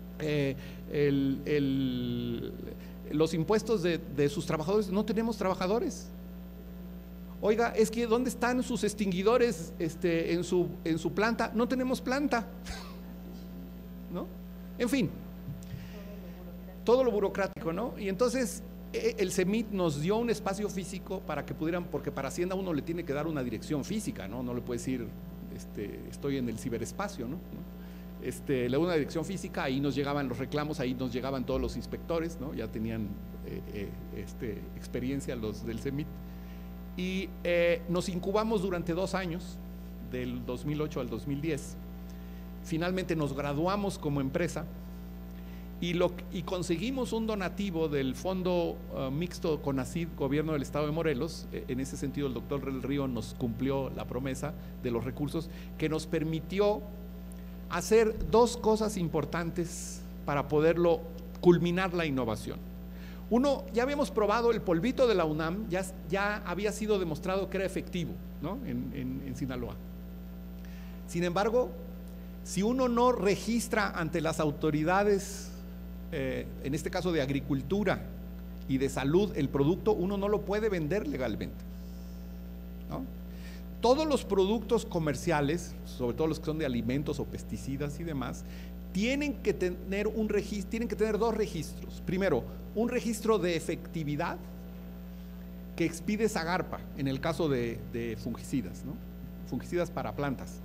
los impuestos de sus trabajadores. No tenemos trabajadores. Oiga, es que ¿dónde están sus extinguidores en su planta? No tenemos planta, ¿no? En fin, todo lo burocrático, ¿no? Y entonces el CEMIT nos dio un espacio físico para que pudieran, porque para Hacienda uno le tiene que dar una dirección física, ¿no? No le puede decir, estoy en el ciberespacio, ¿no? Le da una dirección física, ahí nos llegaban los reclamos, ahí nos llegaban todos los inspectores, ¿no? Ya tenían experiencia los del CEMIT. Y nos incubamos durante 2 años, del 2008 al 2010. Finalmente nos graduamos como empresa y conseguimos un donativo del Fondo Mixto CONACYT, Gobierno del Estado de Morelos. En ese sentido, el doctor del Río nos cumplió la promesa de los recursos, que nos permitió hacer 2 cosas importantes para poderlo culminar la innovación. Uno, ya habíamos probado el polvito de la UNAM, ya había sido demostrado que era efectivo, ¿no? en Sinaloa. Sin embargo, si uno no registra ante las autoridades, en este caso de agricultura y de salud, el producto, uno no lo puede vender legalmente, ¿no? Todos los productos comerciales, sobre todo los que son de alimentos o pesticidas y demás, tienen que tener un registro, tienen que tener 2 registros. Primero, un registro de efectividad que expide Zagarpa, en el caso de fungicidas, ¿no? Fungicidas para plantas.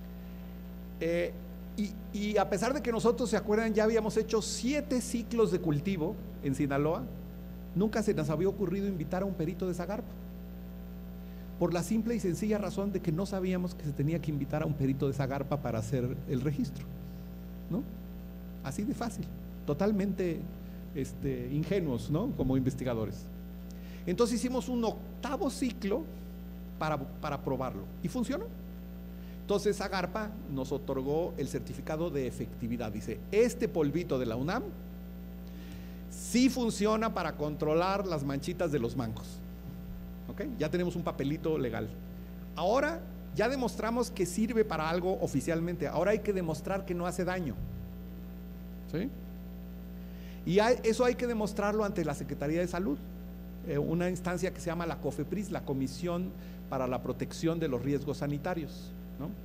Y a pesar de que nosotros, ¿se acuerdan? Ya habíamos hecho 7 ciclos de cultivo en Sinaloa, nunca se nos había ocurrido invitar a un perito de Zagarpa, por la simple y sencilla razón de que no sabíamos que se tenía que invitar a un perito de Zagarpa para hacer el registro, ¿no? Así de fácil, totalmente ingenuos, ¿no? Como investigadores. Entonces hicimos un 8º ciclo para probarlo y funcionó. Entonces Zagarpa nos otorgó el certificado de efectividad. Dice, este polvito de la UNAM sí funciona para controlar las manchitas de los mangos. ¿Ok? Ya tenemos un papelito legal. Ahora ya demostramos que sirve para algo oficialmente. Ahora hay que demostrar que no hace daño. ¿Sí? Y eso hay que demostrarlo ante la Secretaría de Salud, una instancia que se llama la COFEPRIS, la Comisión para la Protección de los Riesgos Sanitarios, ¿no?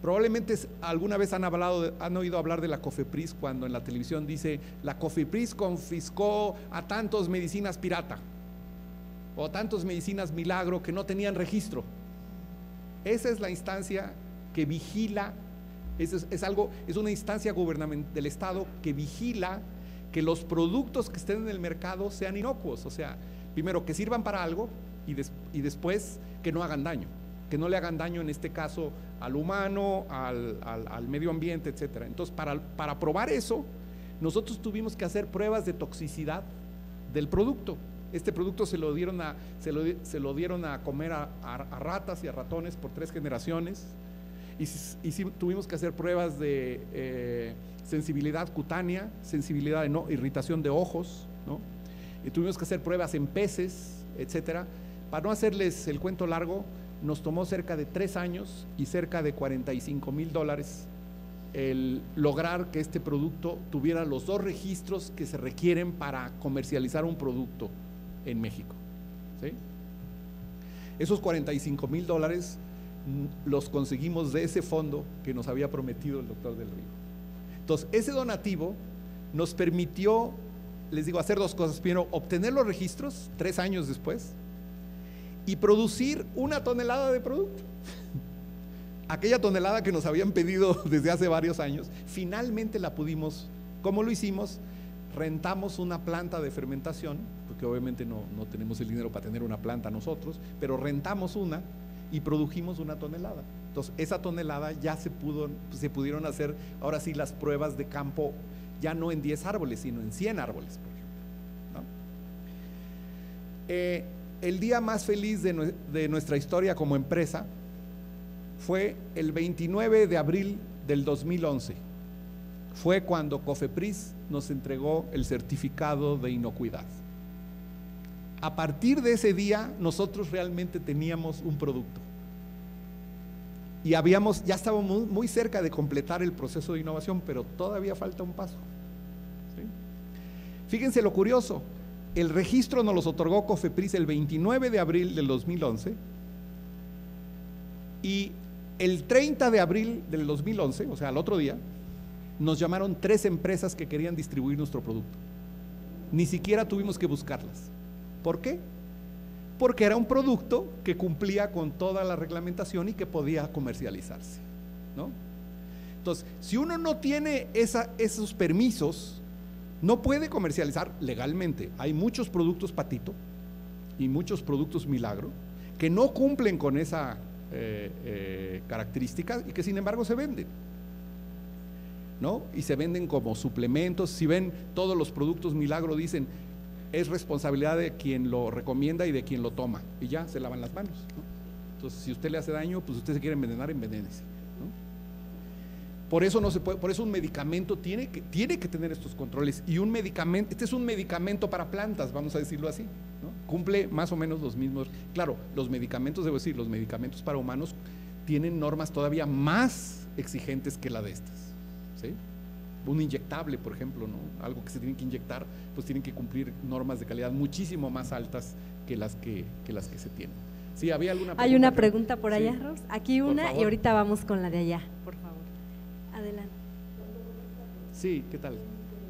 Probablemente alguna vez han oído hablar de la COFEPRIS cuando en la televisión dice la COFEPRIS confiscó a tantos medicinas pirata o a tantos medicinas milagro que no tenían registro. Esa es la instancia que vigila, es una instancia gubernamental del Estado que vigila que los productos que estén en el mercado sean inocuos, o sea, primero que sirvan para algo y después que no hagan daño. Que no le hagan daño en este caso al humano, al medio ambiente, etcétera. Entonces, para probar eso, nosotros tuvimos que hacer pruebas de toxicidad del producto. Este producto se lo dieron a comer a ratas y a ratones por 3 generaciones, y sí tuvimos que hacer pruebas de sensibilidad cutánea, sensibilidad de irritación de ojos, ¿no? Y tuvimos que hacer pruebas en peces, etcétera. Para no hacerles el cuento largo, nos tomó cerca de 3 años y cerca de $45,000 el lograr que este producto tuviera los 2 registros que se requieren para comercializar un producto en México, ¿sí? Esos $45,000 los conseguimos de ese fondo que nos había prometido el doctor Del Río. Entonces, ese donativo nos permitió, les digo, hacer 2 cosas. Primero, obtener los registros 3 años después, y producir 1 tonelada de producto. Aquella tonelada que nos habían pedido desde hace varios años, finalmente la pudimos. ¿Cómo lo hicimos? Rentamos una planta de fermentación, porque obviamente no tenemos el dinero para tener una planta nosotros, pero rentamos una y produjimos 1 tonelada. Entonces, esa tonelada ya se pudieron hacer, ahora sí, las pruebas de campo, ya no en 10 árboles, sino en 100 árboles, por ejemplo, ¿no? El día más feliz de nuestra historia como empresa fue el 29 de abril del 2011. Fue cuando COFEPRIS nos entregó el certificado de inocuidad. A partir de ese día, nosotros realmente teníamos un producto. Y ya estábamos muy cerca de completar el proceso de innovación, pero todavía falta un paso, ¿sí? Fíjense lo curioso. El registro nos los otorgó COFEPRIS el 29 de abril del 2011 y el 30 de abril del 2011, o sea, al otro día, nos llamaron 3 empresas que querían distribuir nuestro producto. Ni siquiera tuvimos que buscarlas. ¿Por qué? Porque era un producto que cumplía con toda la reglamentación y que podía comercializarse, ¿no? Entonces, si uno no tiene esos permisos, no puede comercializar legalmente. Hay muchos productos patito y muchos productos milagro que no cumplen con esa característica y que sin embargo se venden, ¿no? Y se venden como suplementos. Si ven, todos los productos milagro dicen es responsabilidad de quien lo recomienda y de quien lo toma, y ya se lavan las manos, ¿no? Entonces, si usted le hace daño, pues usted se quiere envenenar, envenénese, ¿no? Por eso no se puede, por eso un medicamento tiene que tener estos controles. Y un medicamento, este es un medicamento para plantas, vamos a decirlo así, ¿no? Cumple más o menos los mismos. Claro, los medicamentos, debo decir, los medicamentos para humanos tienen normas todavía más exigentes que la de estas, ¿sí? Un inyectable, por ejemplo, ¿no? Algo que se tiene que inyectar, pues tienen que cumplir normas de calidad muchísimo más altas que las que se tienen. Sí, ¿había alguna pregunta? Hay una pregunta por allá, sí. Ros. Aquí una y ahorita vamos con la de allá, por favor. Adelante. Sí, ¿qué tal?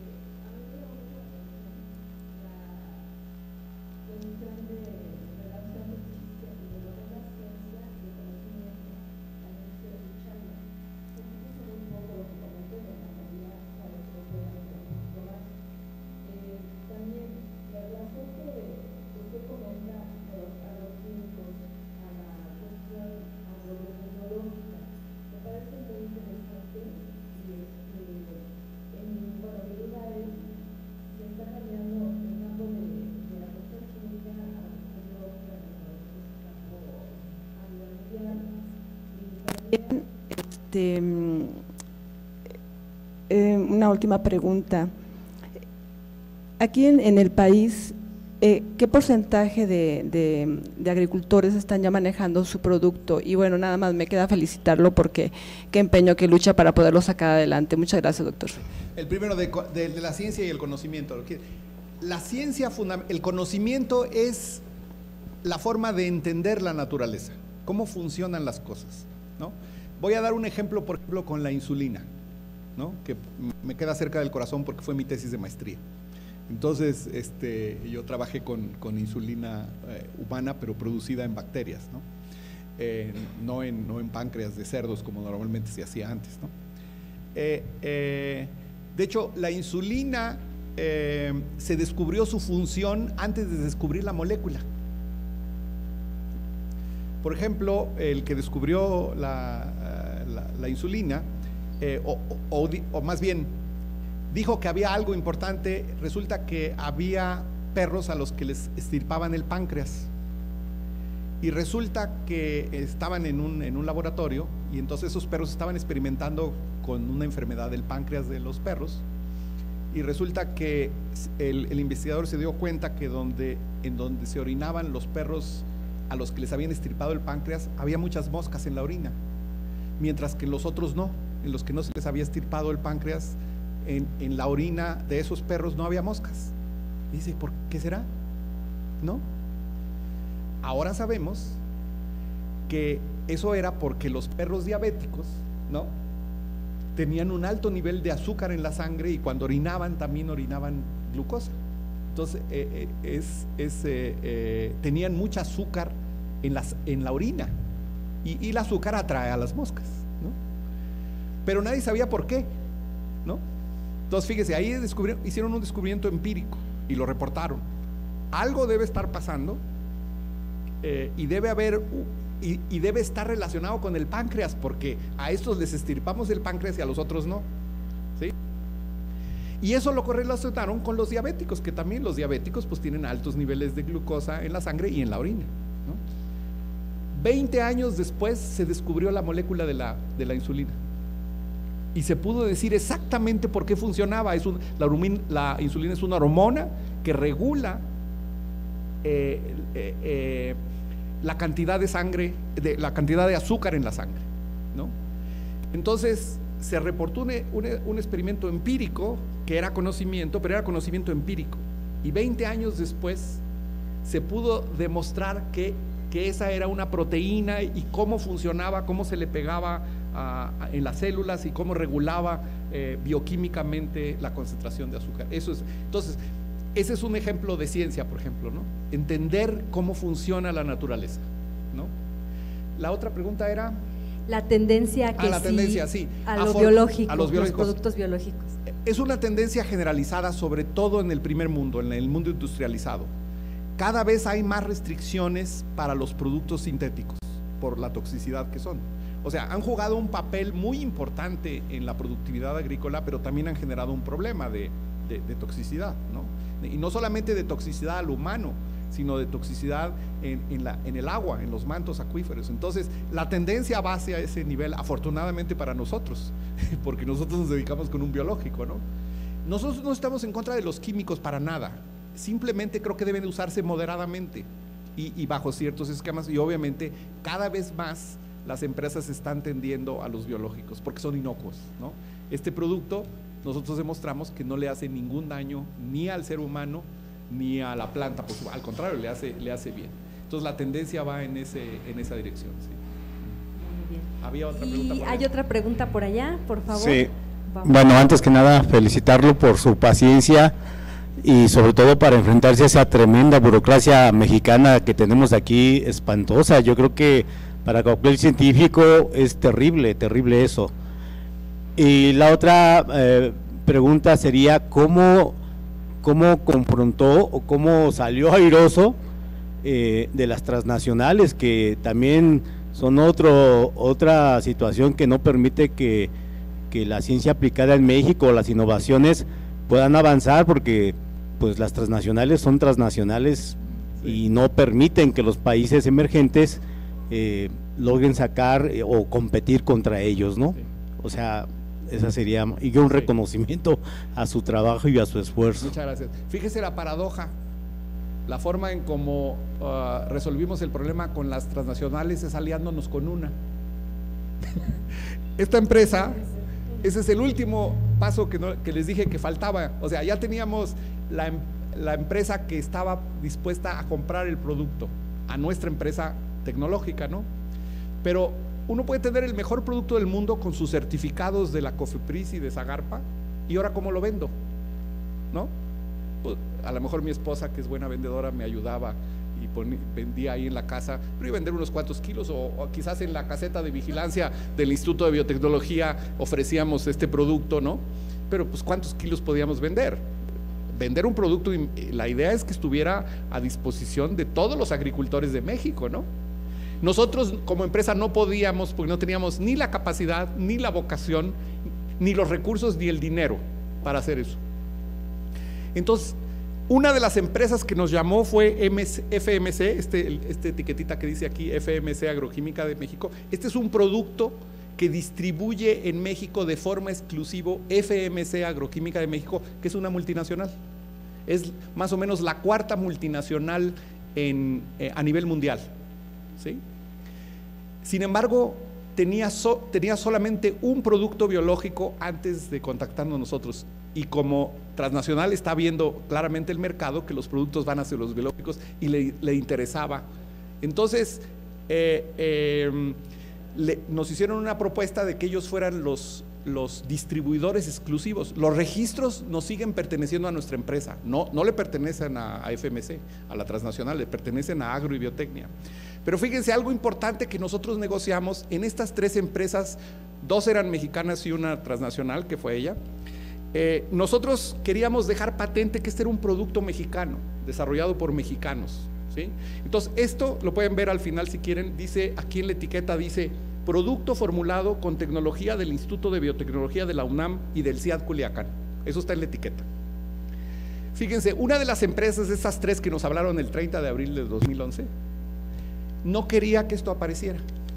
Una última pregunta. Aquí en el país, ¿qué porcentaje de agricultores están ya manejando su producto? Y bueno, nada más me queda felicitarlo porque qué empeño, qué lucha para poderlo sacar adelante. Muchas gracias, doctor. El primero de la ciencia y el conocimiento. La ciencia, el conocimiento es la forma de entender la naturaleza, cómo funcionan las cosas, ¿no? Voy a dar un ejemplo, por ejemplo, con la insulina, ¿no? Que me queda cerca del corazón porque fue mi tesis de maestría. Entonces, yo trabajé con insulina humana, pero producida en bacterias, ¿no? No en páncreas de cerdos como normalmente se hacía antes, ¿no? De hecho, la insulina se descubrió su función antes de descubrir la molécula. Por ejemplo, el que descubrió la insulina, o más bien dijo que había algo importante, resulta que había perros a los que les extirpaban el páncreas. Y resulta que estaban en un laboratorio y entonces esos perros estaban experimentando con una enfermedad del páncreas de los perros. Y resulta que el investigador se dio cuenta que en donde se orinaban los perros a los que les habían extirpado el páncreas, había muchas moscas en la orina, mientras que en los otros no, en los que no se les había extirpado el páncreas, en la orina de esos perros no había moscas. Y dice, ¿por qué será? ¿No? Ahora sabemos que eso era porque los perros diabéticos, ¿no?, tenían un alto nivel de azúcar en la sangre y cuando orinaban también orinaban glucosa. Entonces tenían mucho azúcar en la orina y el azúcar atrae a las moscas, ¿no? Pero nadie sabía por qué, ¿no? Entonces fíjese, ahí hicieron un descubrimiento empírico y lo reportaron. Algo debe estar pasando y debe estar relacionado con el páncreas, porque a estos les extirpamos el páncreas y a los otros no, ¿sí? Y eso lo correlacionaron con los diabéticos, que también los diabéticos pues tienen altos niveles de glucosa en la sangre y en la orina, ¿no? 20 años después se descubrió la molécula de la insulina y se pudo decir exactamente por qué funcionaba. La insulina es una hormona que regula la cantidad de sangre, la cantidad de azúcar en la sangre, ¿no? Entonces se reportó un experimento empírico que era conocimiento, pero era conocimiento empírico, y 20 años después se pudo demostrar que esa era una proteína y cómo funcionaba, cómo se le pegaba en las células y cómo regulaba bioquímicamente la concentración de azúcar. Entonces, ese es un ejemplo de ciencia, por ejemplo, ¿no? Entender cómo funciona la naturaleza, ¿no? La otra pregunta era… La tendencia a que la tendencia, sí, a lo biológico, a los productos biológicos. Es una tendencia generalizada, sobre todo en el primer mundo, en el mundo industrializado. Cada vez hay más restricciones para los productos sintéticos por la toxicidad que son. O sea, han jugado un papel muy importante en la productividad agrícola, pero también han generado un problema de toxicidad, ¿no? Y no solamente de toxicidad al humano, sino de toxicidad en el agua, en los mantos acuíferos. Entonces, la tendencia va hacia ese nivel, afortunadamente para nosotros, porque nosotros nos dedicamos con un biológico, ¿no? Nosotros no estamos en contra de los químicos para nada, simplemente creo que deben usarse moderadamente y bajo ciertos esquemas, y obviamente cada vez más las empresas están tendiendo a los biológicos, porque son inocuos, ¿no? Este producto nosotros demostramos que no le hace ningún daño ni al ser humano ni a la planta, pues al contrario, le hace bien. Entonces la tendencia va en esa dirección, sí. Muy bien. Había otra pregunta por allá. Hay otra pregunta por allá, por favor. Sí. Vamos. Bueno, antes que nada felicitarlo por su paciencia y sobre todo para enfrentarse a esa tremenda burocracia mexicana que tenemos aquí, espantosa. Yo creo que para cualquier científico es terrible eso. Y la otra pregunta sería ¿cómo confrontó o cómo salió airoso de las transnacionales, que también son otra situación que no permite que la ciencia aplicada en México, las innovaciones puedan avanzar, porque pues las transnacionales son transnacionales y no permiten que los países emergentes logren sacar o competir contra ellos, ¿no? Sí. O sea, esa sería, y un reconocimiento a su trabajo y a su esfuerzo. Muchas gracias. Fíjese la paradoja, la forma en cómo resolvimos el problema con las transnacionales es aliándonos con una. Esta empresa, ese es el último paso que les dije que faltaba. O sea, ya teníamos la empresa que estaba dispuesta a comprar el producto a nuestra empresa tecnológica, ¿no? Pero uno puede tener el mejor producto del mundo con sus certificados de la COFEPRIS y de Zagarpa, y ahora ¿cómo lo vendo? ¿No? Pues, a lo mejor mi esposa, que es buena vendedora, me ayudaba y vendía ahí en la casa, pero iba a vender unos cuantos kilos, o quizás en la caseta de vigilancia del Instituto de Biotecnología ofrecíamos este producto, ¿no? Pero pues ¿cuántos kilos podíamos vender? Vender un producto, y la idea es que estuviera a disposición de todos los agricultores de México, ¿no? Nosotros como empresa no podíamos, porque no teníamos ni la capacidad, ni la vocación, ni los recursos, ni el dinero para hacer eso. Entonces, una de las empresas que nos llamó fue FMC, esta etiquetita que dice aquí, FMC Agroquímica de México. Este es un producto que distribuye en México de forma exclusiva FMC Agroquímica de México, que es una multinacional. Es más o menos la cuarta multinacional a nivel mundial, ¿sí? Sin embargo, tenía solamente un producto biológico antes de contactarnos nosotros, y como transnacional está viendo claramente el mercado que los productos van hacia los biológicos y le interesaba. Entonces nos hicieron una propuesta de que ellos fueran los distribuidores exclusivos. Los registros nos siguen perteneciendo a nuestra empresa, no le pertenecen a FMC, a la transnacional, le pertenecen a Agro y Biotecnia. Pero fíjense, algo importante que nosotros negociamos en estas 3 empresas, 2 eran mexicanas y una transnacional, que fue ella. Nosotros queríamos dejar patente que este era un producto mexicano, desarrollado por mexicanos, ¿sí? Entonces, esto lo pueden ver al final si quieren, dice aquí en la etiqueta, dice producto formulado con tecnología del Instituto de Biotecnología de la UNAM y del CIAD Culiacán. Eso está en la etiqueta. Fíjense, una de las empresas de estas 3 que nos hablaron el 30 de abril de 2011 no quería que esto apareciera.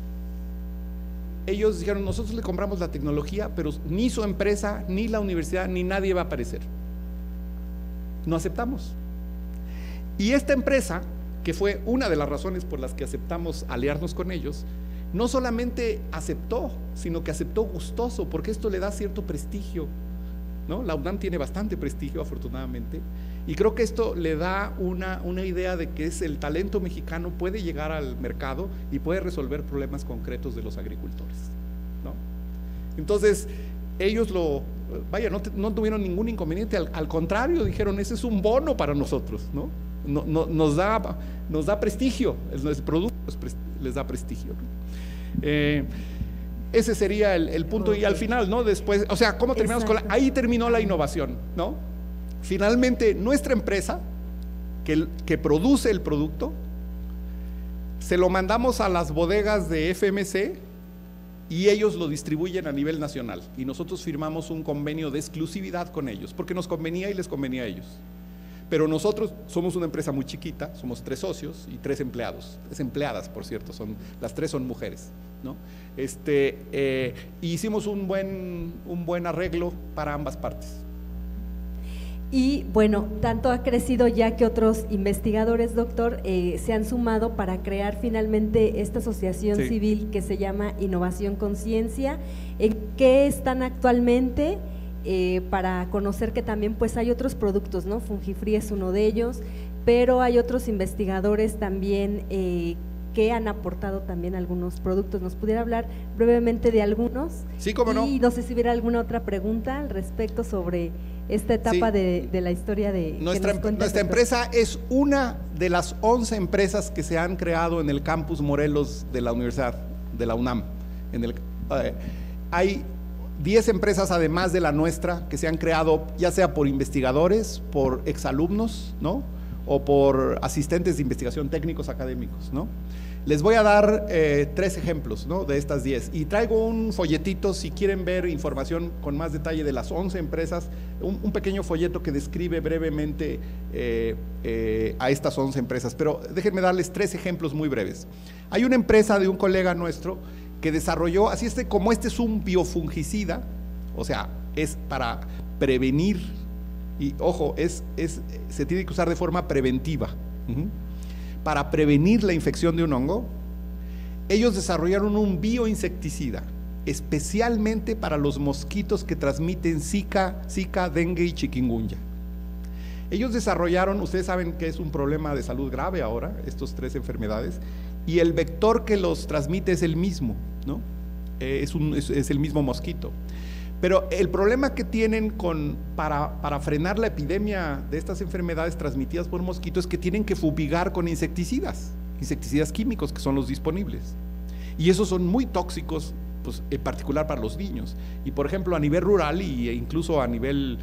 Ellos dijeron, nosotros le compramos la tecnología, pero ni su empresa, ni la universidad, ni nadie va a aparecer. No aceptamos. Y esta empresa, que fue una de las razones por las que aceptamos aliarnos con ellos, no solamente aceptó, sino que aceptó gustoso, porque esto le da cierto prestigio, ¿no? La UNAM tiene bastante prestigio, afortunadamente, y creo que esto le da una idea de que el talento mexicano puede llegar al mercado y puede resolver problemas concretos de los agricultores, ¿no? Entonces, ellos no tuvieron ningún inconveniente, al contrario, dijeron, ese es un bono para nosotros, ¿no? Nos da prestigio, el producto les da prestigio, ¿no? Ese sería el punto. Okay. Y al final, ¿no? Después, o sea, ¿cómo terminamos con ahí terminó la innovación, ¿no? Finalmente, nuestra empresa, que produce el producto, se lo mandamos a las bodegas de FMC y ellos lo distribuyen a nivel nacional. Y nosotros firmamos un convenio de exclusividad con ellos, porque nos convenía y les convenía a ellos. Pero nosotros somos una empresa muy chiquita, somos 3 socios y 3 empleados, 3 empleadas, por cierto, las 3 son mujeres, ¿no? Hicimos un buen arreglo para ambas partes. Y bueno, tanto ha crecido ya que otros investigadores, doctor, se han sumado para crear finalmente esta asociación civil que se llama Innovación Conciencia. ¿En qué están actualmente? Para conocer que también pues hay otros productos, ¿no? Fungifree es uno de ellos, pero hay otros investigadores también que han aportado también algunos productos. ¿Nos pudiera hablar brevemente de algunos? Sí, cómo no. Y no sé si hubiera alguna otra pregunta al respecto sobre esta etapa de la historia de nuestra empresa es una de las 11 empresas que se han creado en el campus Morelos de la Universidad de la UNAM. Hay 10 empresas además de la nuestra que se han creado ya sea por investigadores, por exalumnos, ¿no? O por asistentes de investigación técnicos académicos, ¿no? Les voy a dar 3 ejemplos, ¿no? De estas 10, y traigo un folletito si quieren ver información con más detalle de las 11 empresas, un pequeño folleto que describe brevemente a estas 11 empresas, pero déjenme darles 3 ejemplos muy breves. Hay una empresa de un colega nuestro que desarrolló, como este es un biofungicida, o sea, es para prevenir, y ojo, se tiene que usar de forma preventiva, para prevenir la infección de un hongo. Ellos desarrollaron un bioinsecticida especialmente para los mosquitos que transmiten Zika, dengue y chikungunya. Ellos desarrollaron, ustedes saben que es un problema de salud grave ahora, estas 3 enfermedades, y el vector que los transmite es el mismo, ¿no? Es el mismo mosquito. Pero el problema que tienen para frenar la epidemia de estas enfermedades transmitidas por mosquitos es que tienen que fumigar con insecticidas químicos que son los disponibles. Y esos son muy tóxicos, pues, en particular para los niños. Y por ejemplo, a nivel rural e incluso a nivel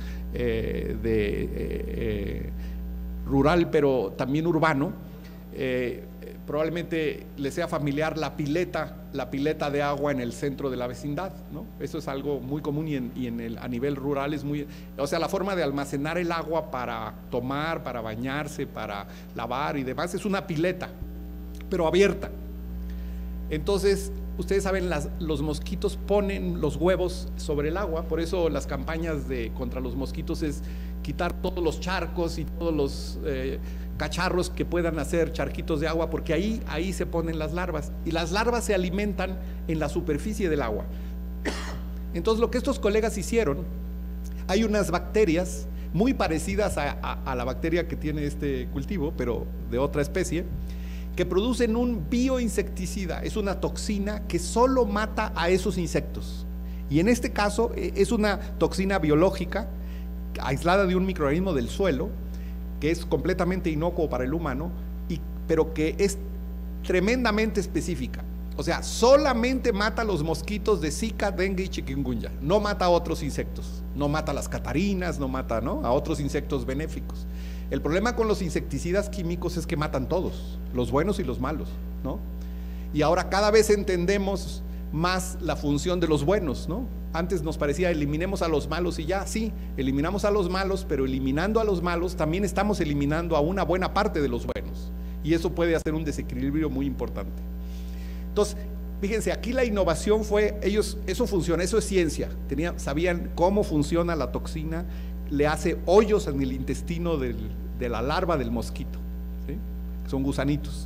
rural, pero también urbano, probablemente les sea familiar la pileta de agua en el centro de la vecindad, ¿no? Eso es algo muy común y a nivel rural es muy, o sea, la forma de almacenar el agua para tomar, para bañarse, para lavar y demás, es una pileta, pero abierta. Entonces, ustedes saben, los mosquitos ponen los huevos sobre el agua, por eso las campañas contra los mosquitos es quitar todos los charcos y todos los cacharros que puedan hacer charquitos de agua, porque ahí se ponen las larvas, y las larvas se alimentan en la superficie del agua. Entonces, lo que estos colegas hicieron, hay unas bacterias muy parecidas a la bacteria que tiene este cultivo, pero de otra especie, que producen un bioinsecticida, es una toxina que solo mata a esos insectos. Y en este caso es una toxina biológica aislada de un microorganismo del suelo, que es completamente inocuo para el humano, pero que es tremendamente específica. O sea, solamente mata a los mosquitos de Zika, dengue y chikungunya, no mata a otros insectos, no mata a las catarinas, no mata, ¿no?, a otros insectos benéficos. El problema con los insecticidas químicos es que matan todos, los buenos y los malos, ¿no? Y ahora cada vez entendemos más la función de los buenos, ¿no? Antes nos parecía eliminemos a los malos y ya, sí, eliminamos a los malos, pero eliminando a los malos también estamos eliminando a una buena parte de los buenos, y eso puede hacer un desequilibrio muy importante. Entonces, fíjense, aquí la innovación fue, eso funciona, eso es ciencia, sabían cómo funciona la toxina, le hace hoyos en el intestino de la larva del mosquito, ¿sí? Son gusanitos.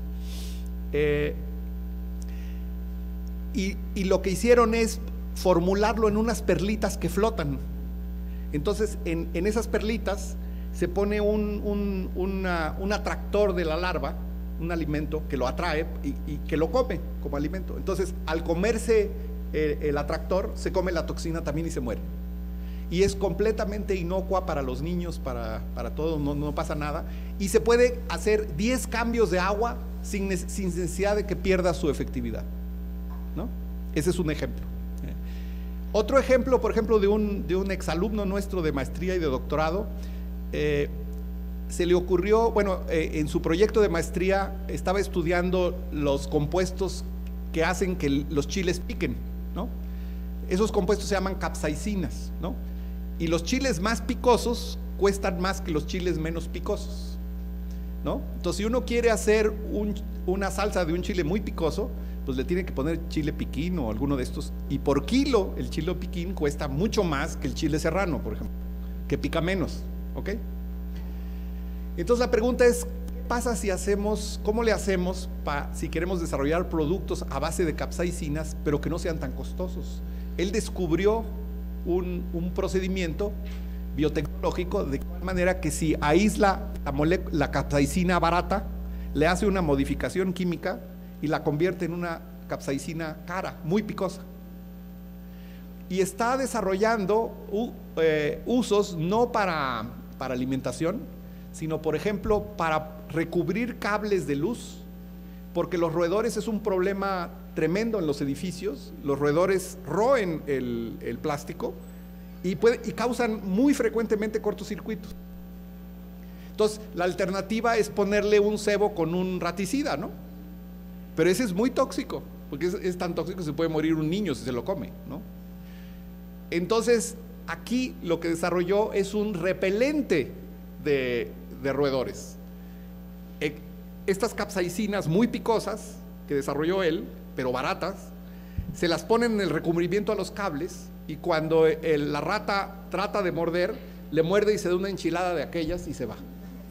Y lo que hicieron es formularlo en unas perlitas que flotan. Entonces, en esas perlitas se pone un atractor de la larva, un alimento que lo atrae y que lo come como alimento. Entonces, al comerse el atractor, se come la toxina también y se muere. Y es completamente inocua para los niños, para todos, no pasa nada. Y se puede hacer 10 cambios de agua sin necesidad de que pierda su efectividad, ¿no? Ese es un ejemplo. Otro ejemplo, por ejemplo, de un exalumno nuestro de maestría y de doctorado, se le ocurrió, bueno, en su proyecto de maestría estaba estudiando los compuestos que hacen que los chiles piquen, ¿no? Esos compuestos se llaman capsaicinas, ¿no? Y los chiles más picosos cuestan más que los chiles menos picosos, ¿no? Entonces, si uno quiere hacer una salsa de un chile muy picoso, pues le tiene que poner chile piquín o alguno de estos, y por kilo el chile piquín cuesta mucho más que el chile serrano, por ejemplo, que pica menos, ¿ok? Entonces la pregunta es, ¿qué pasa si cómo le hacemos si queremos desarrollar productos a base de capsaicinas, pero que no sean tan costosos? Él descubrió un procedimiento biotecnológico de manera que si aísla la capsaicina barata, le hace una modificación química y la convierte en una capsaicina cara, muy picosa. Y está desarrollando usos no para alimentación, sino por ejemplo para recubrir cables de luz, porque los roedores es un problema tremendo en los edificios. Los roedores roen el plástico y causan muy frecuentemente cortocircuitos. Entonces, la alternativa es ponerle un cebo con un raticida, ¿no? Pero ese es muy tóxico, porque es tan tóxico que se puede morir un niño si se lo come, ¿no? Entonces, aquí lo que desarrolló es un repelente de roedores. Estas capsaicinas muy picosas que desarrolló él, pero baratas, se las ponen en el recubrimiento a los cables, y cuando la rata trata de morder, le muerde y se da una enchilada de aquellas y se va.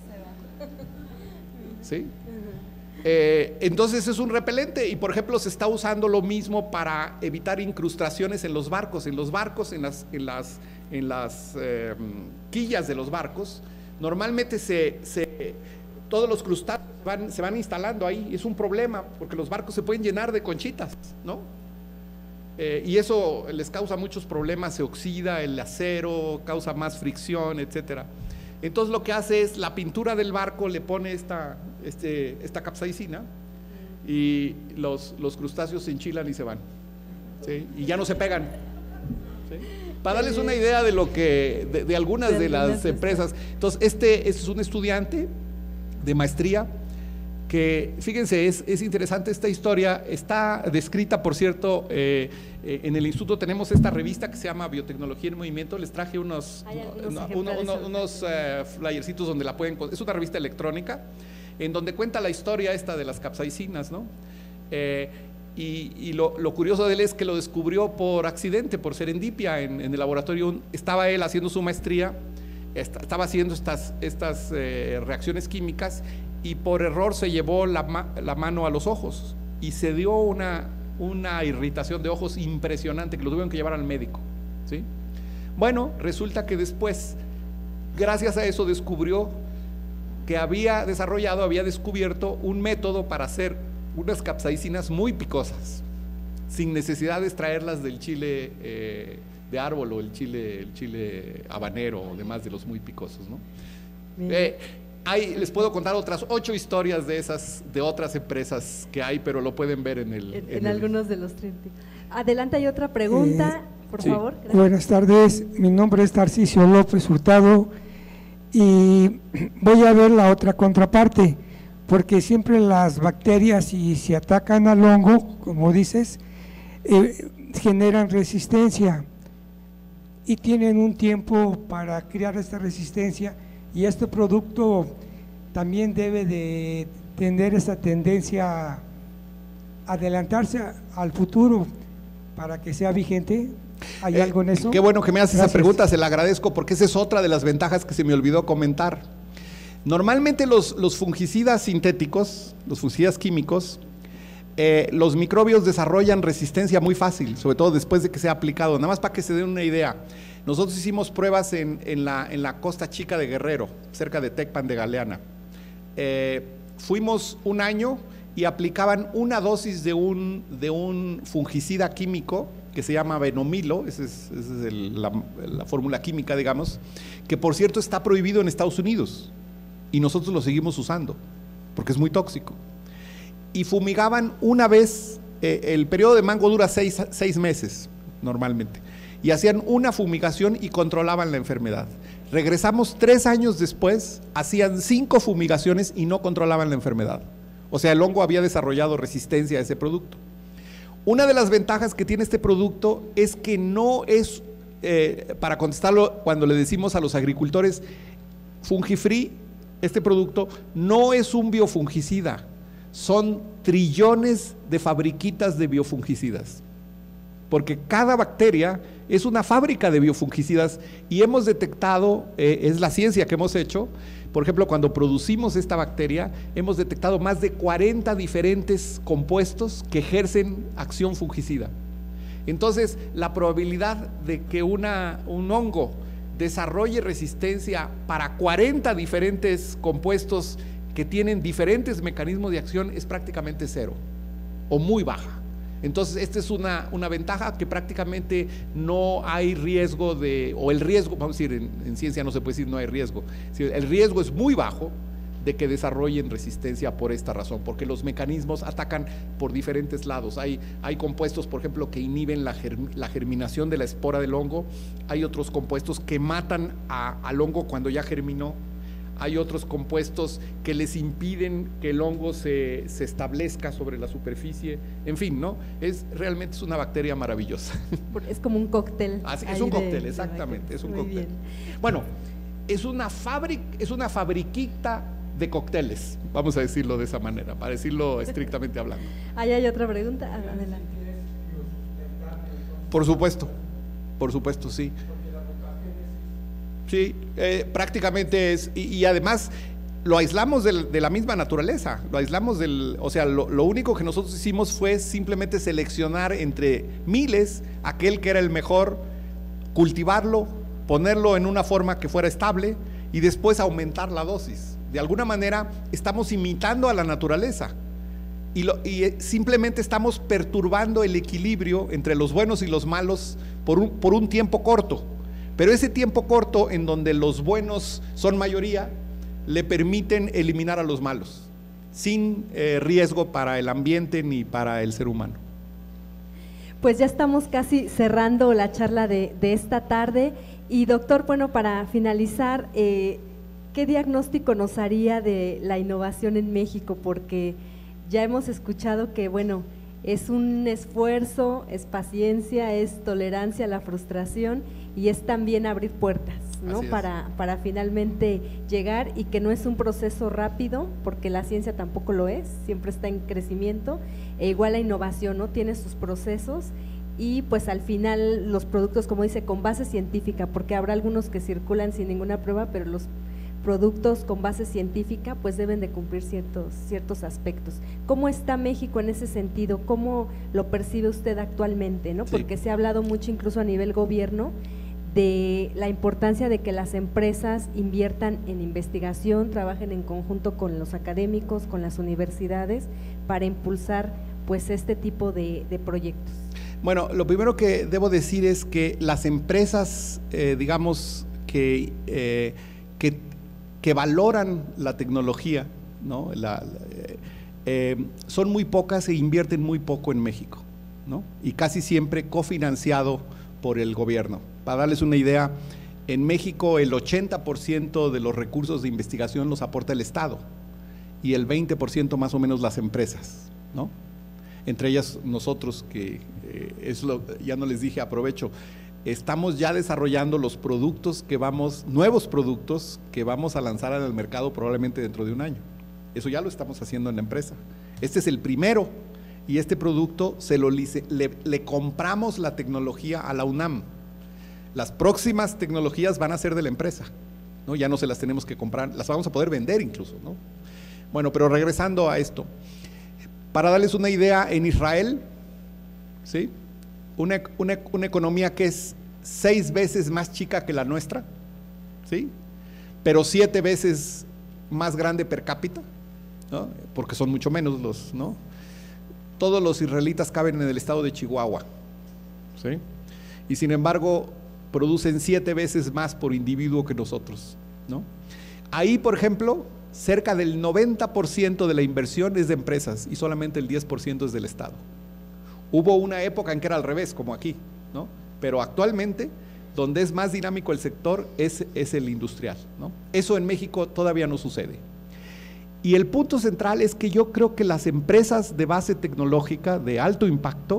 ¿Sí? Entonces es un repelente, y por ejemplo se está usando lo mismo para evitar incrustaciones en los barcos. En las quillas de los barcos, normalmente se todos los crustáceos se van instalando ahí. Es un problema porque los barcos se pueden llenar de conchitas, ¿no? Y eso les causa muchos problemas, se oxida el acero, causa más fricción, etcétera. Entonces lo que hace es la pintura del barco, le pone esta capsaicina y los crustáceos se enchilan y se van, ¿sí? Y ya no se pegan, ¿sí? Para darles una idea de lo que, de algunas de las empresas. Entonces este es un estudiante de maestría que, fíjense, es interesante esta historia, está descrita, por cierto, en el instituto tenemos esta revista que se llama Biotecnología en Movimiento. Les traje unos flyercitos donde la pueden, es una revista electrónica en donde cuenta la historia esta de las capsaicinas, ¿no? Y lo curioso de él es que lo descubrió por accidente, por serendipia en el laboratorio. Estaba él haciendo su maestría, estaba haciendo estas reacciones químicas y por error se llevó la mano a los ojos y se dio una irritación de ojos impresionante que lo tuvieron que llevar al médico, ¿sí? Bueno, resulta que después, gracias a eso, descubrió que había descubierto un método para hacer unas capsaicinas muy picosas, sin necesidad de extraerlas del chile de árbol o el chile habanero o demás de los muy picosos, ¿no? Les puedo contar otras 8 historias de otras empresas que hay, pero lo pueden ver en algunos de los 30. Adelante, hay otra pregunta, por favor. Gracias. Buenas tardes, mi nombre es Tarcisio López Hurtado y voy a ver la otra contraparte, porque siempre las bacterias, si se atacan al hongo, como dices, generan resistencia y tienen un tiempo para crear esta resistencia. Y este producto también debe de tener esa tendencia a adelantarse al futuro para que sea vigente. ¿Hay algo en eso? Qué bueno que me haces Gracias. esa pregunta, se la agradezco porque esa es otra de las ventajas que se me olvidó comentar. Normalmente los fungicidas sintéticos, los fungicidas químicos, los microbios desarrollan resistencia muy fácil, sobre todo después de que sea aplicado. Nada más para que se den una idea. Nosotros hicimos pruebas en la Costa Chica de Guerrero, cerca de Tecpan de Galeana. Fuimos un año y aplicaban una dosis de un fungicida químico que se llama Venomilo, esa es la fórmula química, digamos, que por cierto está prohibido en Estados Unidos y nosotros lo seguimos usando porque es muy tóxico. Y fumigaban una vez, el periodo de mango dura 6 meses normalmente. Y hacían una fumigación y controlaban la enfermedad. Regresamos 3 años después, hacían 5 fumigaciones y no controlaban la enfermedad. O sea, el hongo había desarrollado resistencia a ese producto. Una de las ventajas que tiene este producto es que no es, para contestarlo cuando le decimos a los agricultores, Fungifree, este producto no es un biofungicida, son trillones de fabriquitas de biofungicidas. Porque cada bacteria es una fábrica de biofungicidas y hemos detectado, es la ciencia que hemos hecho, por ejemplo, cuando producimos esta bacteria, hemos detectado más de 40 diferentes compuestos que ejercen acción fungicida. Entonces, la probabilidad de que un hongo desarrolle resistencia para 40 diferentes compuestos que tienen diferentes mecanismos de acción es prácticamente 0 o muy baja. Entonces, esta es una ventaja que prácticamente no hay riesgo o el riesgo, vamos a decir, en ciencia no se puede decir no hay riesgo, el riesgo es muy bajo de que desarrollen resistencia por esta razón, porque los mecanismos atacan por diferentes lados. Hay compuestos, por ejemplo, que inhiben la germinación de la espora del hongo, hay otros compuestos que matan al hongo cuando ya germinó, hay otros compuestos que les impiden que el hongo se establezca sobre la superficie, en fin, ¿no? Realmente es una bacteria maravillosa. Es como un cóctel. Es un cóctel, exactamente, es un cóctel. Bien. Bueno, es una fabriquita de cócteles, vamos a decirlo de esa manera, para decirlo estrictamente hablando. Ahí hay otra pregunta, adelante. Por supuesto, sí. Sí, prácticamente es, y además lo aislamos de la misma naturaleza, lo aislamos o sea, lo único que nosotros hicimos fue simplemente seleccionar entre miles aquel que era el mejor, cultivarlo, ponerlo en una forma que fuera estable y después aumentar la dosis. De alguna manera estamos imitando a la naturaleza y simplemente estamos perturbando el equilibrio entre los buenos y los malos por un tiempo corto. Pero ese tiempo corto en donde los buenos son mayoría, le permiten eliminar a los malos, sin riesgo para el ambiente ni para el ser humano. Pues ya estamos casi cerrando la charla de esta tarde. Y doctor, bueno, para finalizar, ¿qué diagnóstico nos haría de la innovación en México? Porque ya hemos escuchado que, bueno, es un esfuerzo, es paciencia, es tolerancia a la frustración y es también abrir puertas, ¿no? Para finalmente llegar, y que no es un proceso rápido, porque la ciencia tampoco lo es, siempre está en crecimiento, e igual la innovación, ¿no? Tiene sus procesos y pues al final los productos, como dice, con base científica, porque habrá algunos que circulan sin ninguna prueba, pero los productos con base científica pues deben de cumplir ciertos aspectos. ¿Cómo está México en ese sentido? ¿Cómo lo percibe usted actualmente, ¿no? Porque se ha hablado mucho incluso a nivel gobierno de la importancia de que las empresas inviertan en investigación, trabajen en conjunto con los académicos, con las universidades, para impulsar pues este tipo de proyectos. Bueno, lo primero que debo decir es que las empresas, digamos, que valoran la tecnología, ¿no? Son muy pocas e invierten muy poco en México, ¿no? Y casi siempre cofinanciado por el gobierno. Para darles una idea, en México el 80% de los recursos de investigación los aporta el Estado y el 20% más o menos las empresas, ¿no? Entre ellas nosotros, que ya no les dije, aprovecho, estamos ya desarrollando los productos nuevos productos que vamos a lanzar al mercado probablemente dentro de un año. Eso ya lo estamos haciendo en la empresa. Este es el primero, y este producto le compramos la tecnología a la UNAM. Las próximas tecnologías van a ser de la empresa, ¿no? Ya no se las tenemos que comprar, las vamos a poder vender incluso, ¿no? Bueno, pero regresando a esto, para darles una idea, en Israel, ¿sí?, una economía que es 6 veces más chica que la nuestra, ¿sí?, pero 7 veces más grande per cápita, ¿no?, porque son mucho menos ¿no? Todos los israelitas caben en el estado de Chihuahua, ¿sí?, y sin embargo producen 7 veces más por individuo que nosotros, ¿no? Ahí, por ejemplo, cerca del 90% de la inversión es de empresas y solamente el 10% es del Estado. Hubo una época en que era al revés, como aquí, ¿no? Pero actualmente, donde es más dinámico el sector es el industrial, ¿no? Eso en México todavía no sucede. Y el punto central es que yo creo que las empresas de base tecnológica de alto impacto,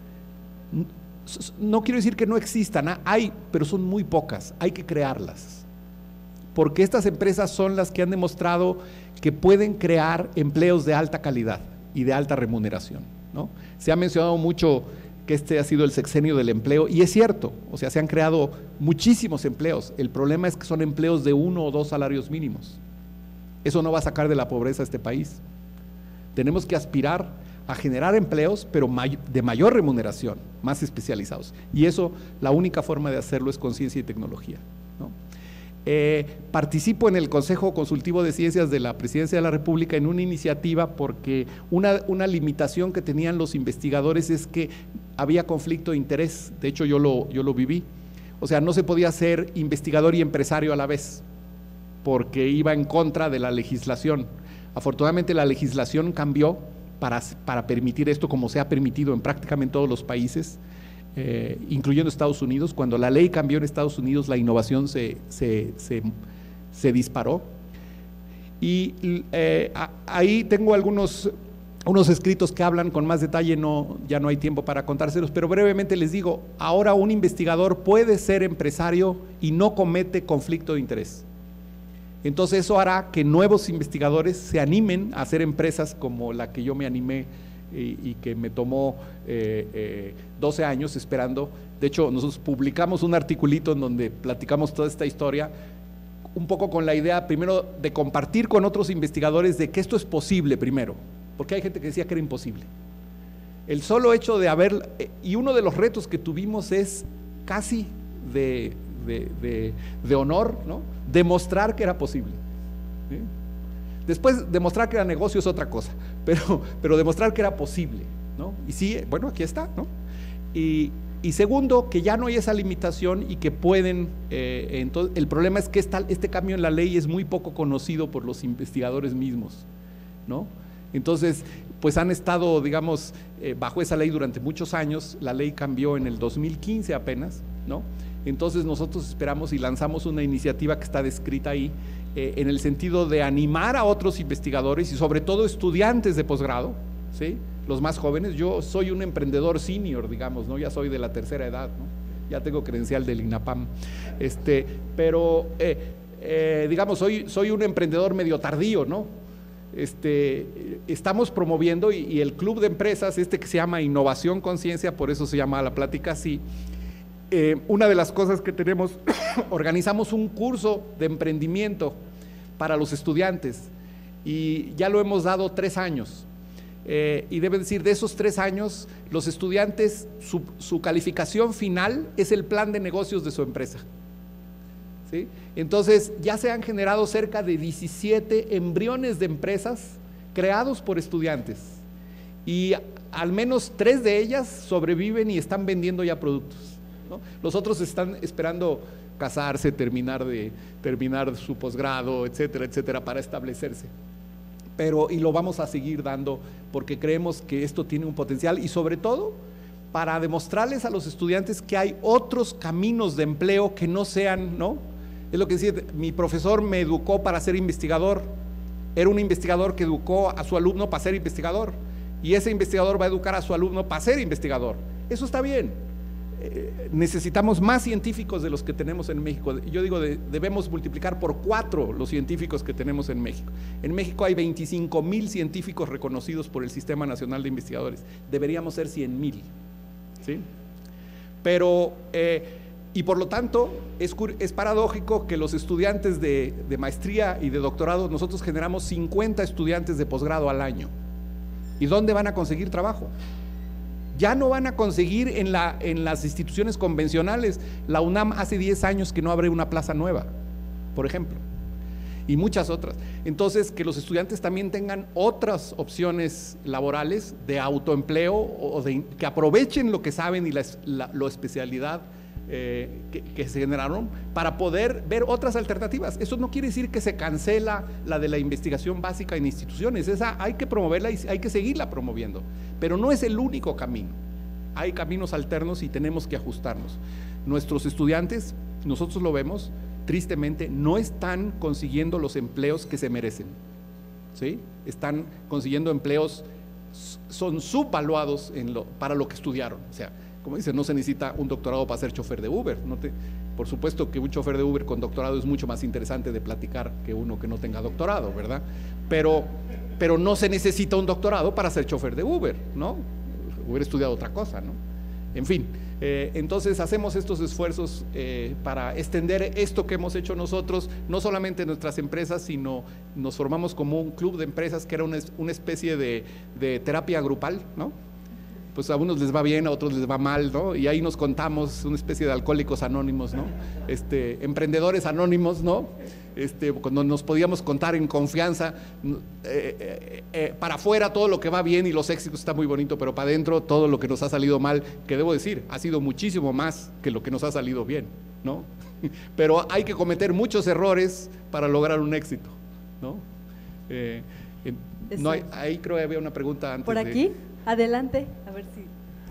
no quiero decir que no existan, hay, pero son muy pocas, hay que crearlas. Porque estas empresas son las que han demostrado que pueden crear empleos de alta calidad y de alta remuneración, ¿no? Se ha mencionado mucho que este ha sido el sexenio del empleo, y es cierto, o sea, se han creado muchísimos empleos. El problema es que son empleos de 1 o 2 salarios mínimos. Eso no va a sacar de la pobreza a este país. Tenemos que aspirar a generar empleos, pero de mayor remuneración, más especializados. Y eso, la única forma de hacerlo es con ciencia y tecnología, ¿no? Participo en el Consejo Consultivo de Ciencias de la Presidencia de la República en una iniciativa porque una limitación que tenían los investigadores es que había conflicto de interés. De hecho, yo lo viví. O sea, no se podía ser investigador y empresario a la vez porque iba en contra de la legislación. Afortunadamente la legislación cambió para permitir esto, como se ha permitido en prácticamente todos los países, incluyendo Estados Unidos. Cuando la ley cambió en Estados Unidos, la innovación se disparó. Y ahí tengo unos escritos que hablan con más detalle, ya no hay tiempo para contárselos, pero brevemente les digo, ahora un investigador puede ser empresario y no comete conflicto de interés. Entonces eso hará que nuevos investigadores se animen a hacer empresas como la que yo me animé y que me tomó 12 años esperando. De hecho, nosotros publicamos un articulito en donde platicamos toda esta historia, un poco con la idea primero de compartir con otros investigadores de que esto es posible primero, porque hay gente que decía que era imposible. El solo hecho de y uno de los retos que tuvimos es casi de honor, ¿no?, demostrar que era posible, ¿sí? Después, demostrar que era negocio es otra cosa, pero demostrar que era posible, ¿no? Y sí, bueno, aquí está, ¿no? Y segundo, que ya no hay esa limitación y que pueden, entonces, el problema es que este cambio en la ley es muy poco conocido por los investigadores mismos, ¿no? Entonces, pues han estado, digamos, bajo esa ley durante muchos años. La ley cambió en el 2015 apenas, ¿no? Entonces nosotros esperamos y lanzamos una iniciativa que está descrita ahí, en el sentido de animar a otros investigadores y sobre todo estudiantes de posgrado, ¿sí? Los más jóvenes. Yo soy un emprendedor senior, digamos, ¿no? Ya soy de la tercera edad, ¿no? Ya tengo credencial del INAPAM, pero digamos, soy un emprendedor medio tardío, ¿no? Estamos promoviendo y el club de empresas, que se llama Innovación Conciencia, por eso se llama la plática así. Una de las cosas que tenemos, organizamos un curso de emprendimiento para los estudiantes y ya lo hemos dado 3 años. Y debe decir, de esos 3 años, los estudiantes, su calificación final es el plan de negocios de su empresa, ¿sí? Entonces, ya se han generado cerca de 17 embriones de empresas creados por estudiantes y al menos 3 de ellas sobreviven y están vendiendo ya productos, ¿no? Los otros están esperando casarse, terminar su posgrado, etcétera, etcétera, para establecerse. Y lo vamos a seguir dando porque creemos que esto tiene un potencial y sobre todo para demostrarles a los estudiantes que hay otros caminos de empleo que no sean, ¿no? Es lo que decía, mi profesor me educó para ser investigador, era un investigador que educó a su alumno para ser investigador y ese investigador va a educar a su alumno para ser investigador. Eso está bien. Necesitamos más científicos de los que tenemos en México. Yo digo, debemos multiplicar por 4 los científicos que tenemos en México. En México hay 25,000 científicos reconocidos por el Sistema Nacional de Investigadores. Deberíamos ser 100,000, ¿sí? Pero, y por lo tanto, es paradójico que los estudiantes de maestría y de doctorado, nosotros generamos 50 estudiantes de posgrado al año. ¿Y dónde van a conseguir trabajo? Ya no van a conseguir en las instituciones convencionales. La UNAM hace 10 años que no abre una plaza nueva, por ejemplo, y muchas otras. Entonces, que los estudiantes también tengan otras opciones laborales de autoempleo o que aprovechen lo que saben y la especialidad que se generaron para poder ver otras alternativas. Eso no quiere decir que se cancela la de la investigación básica en instituciones. Esa hay que promoverla y hay que seguirla promoviendo, pero no es el único camino. Hay caminos alternos y tenemos que ajustarnos. Nuestros estudiantes, nosotros lo vemos, tristemente no están consiguiendo los empleos que se merecen, ¿sí? Están consiguiendo empleos, son subvaluados para lo que estudiaron. O sea, como dice, no se necesita un doctorado para ser chofer de Uber. Por supuesto que un chofer de Uber con doctorado es mucho más interesante de platicar que uno que no tenga doctorado, ¿verdad? Pero no se necesita un doctorado para ser chofer de Uber, ¿no? Hubiera estudiado otra cosa, ¿no? En fin, entonces hacemos estos esfuerzos para extender esto que hemos hecho nosotros, no solamente en nuestras empresas, sino nos formamos como un club de empresas que era una especie de terapia grupal, ¿no? Pues a unos les va bien, a otros les va mal, ¿no? Y ahí nos contamos, una especie de alcohólicos anónimos, ¿no? Emprendedores anónimos, ¿no? Cuando nos podíamos contar en confianza, para afuera todo lo que va bien y los éxitos está muy bonito, pero para adentro todo lo que nos ha salido mal, que debo decir, ha sido muchísimo más que lo que nos ha salido bien, ¿no? Pero hay que cometer muchos errores para lograr un éxito, ¿no? Ahí creo que había una pregunta antes. ¿Por aquí? Adelante, a ver si…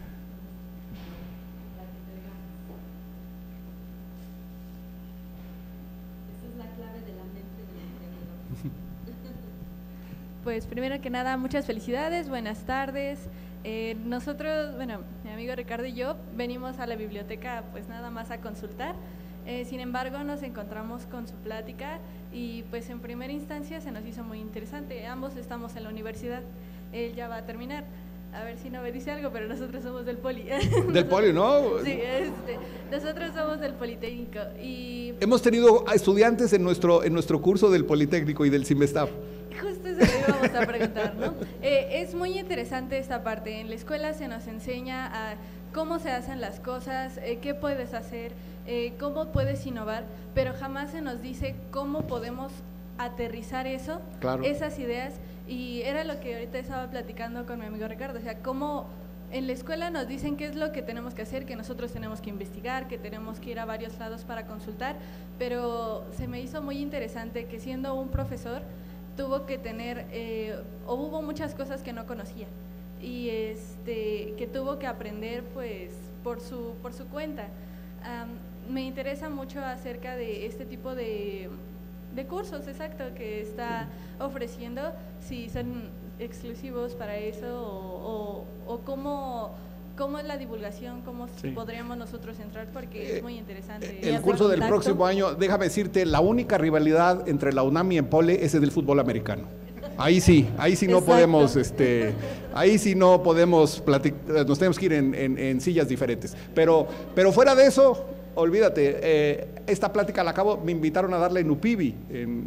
Esa es la clave de la mente del emprendedor. Pues primero que nada, muchas felicidades, buenas tardes. Nosotros, bueno, mi amigo Ricardo y yo venimos a la biblioteca pues nada más a consultar. Sin embargo, nos encontramos con su plática y pues en primera instancia se nos hizo muy interesante. Ambos estamos en la universidad, él ya va a terminar. A ver si no me dice algo, pero nosotros somos del Poli. ¿Del Poli, no? Sí, nosotros somos del Politécnico. Y hemos tenido estudiantes en nuestro curso del Politécnico y del CIMESTAF. Justo eso le íbamos a preguntar, ¿no? Es muy interesante esta parte. En la escuela se nos enseña a cómo se hacen las cosas, qué puedes hacer, cómo puedes innovar, pero jamás se nos dice cómo podemos aterrizar eso, Claro. esas ideas, y era lo que ahorita estaba platicando con mi amigo Ricardo, o sea, cómo en la escuela nos dicen qué es lo que tenemos que hacer, que nosotros tenemos que investigar, que tenemos que ir a varios lados para consultar, pero se me hizo muy interesante que siendo un profesor tuvo que tener, o hubo muchas cosas que no conocía, y que tuvo que aprender pues por su cuenta. Me interesa mucho acerca de este tipo de cursos, exacto, que está ofreciendo, si son exclusivos para eso o cómo es la divulgación, cómo Sí. podríamos nosotros entrar, porque es muy interesante. El curso del próximo año, déjame decirte, la única rivalidad entre la UNAM y Empole es el del fútbol americano. Ahí sí no Exacto. podemos, ahí sí no podemos platicar, nos tenemos que ir en sillas diferentes. Pero fuera de eso, olvídate, esta plática la acabo, me invitaron a darla en UPIBI,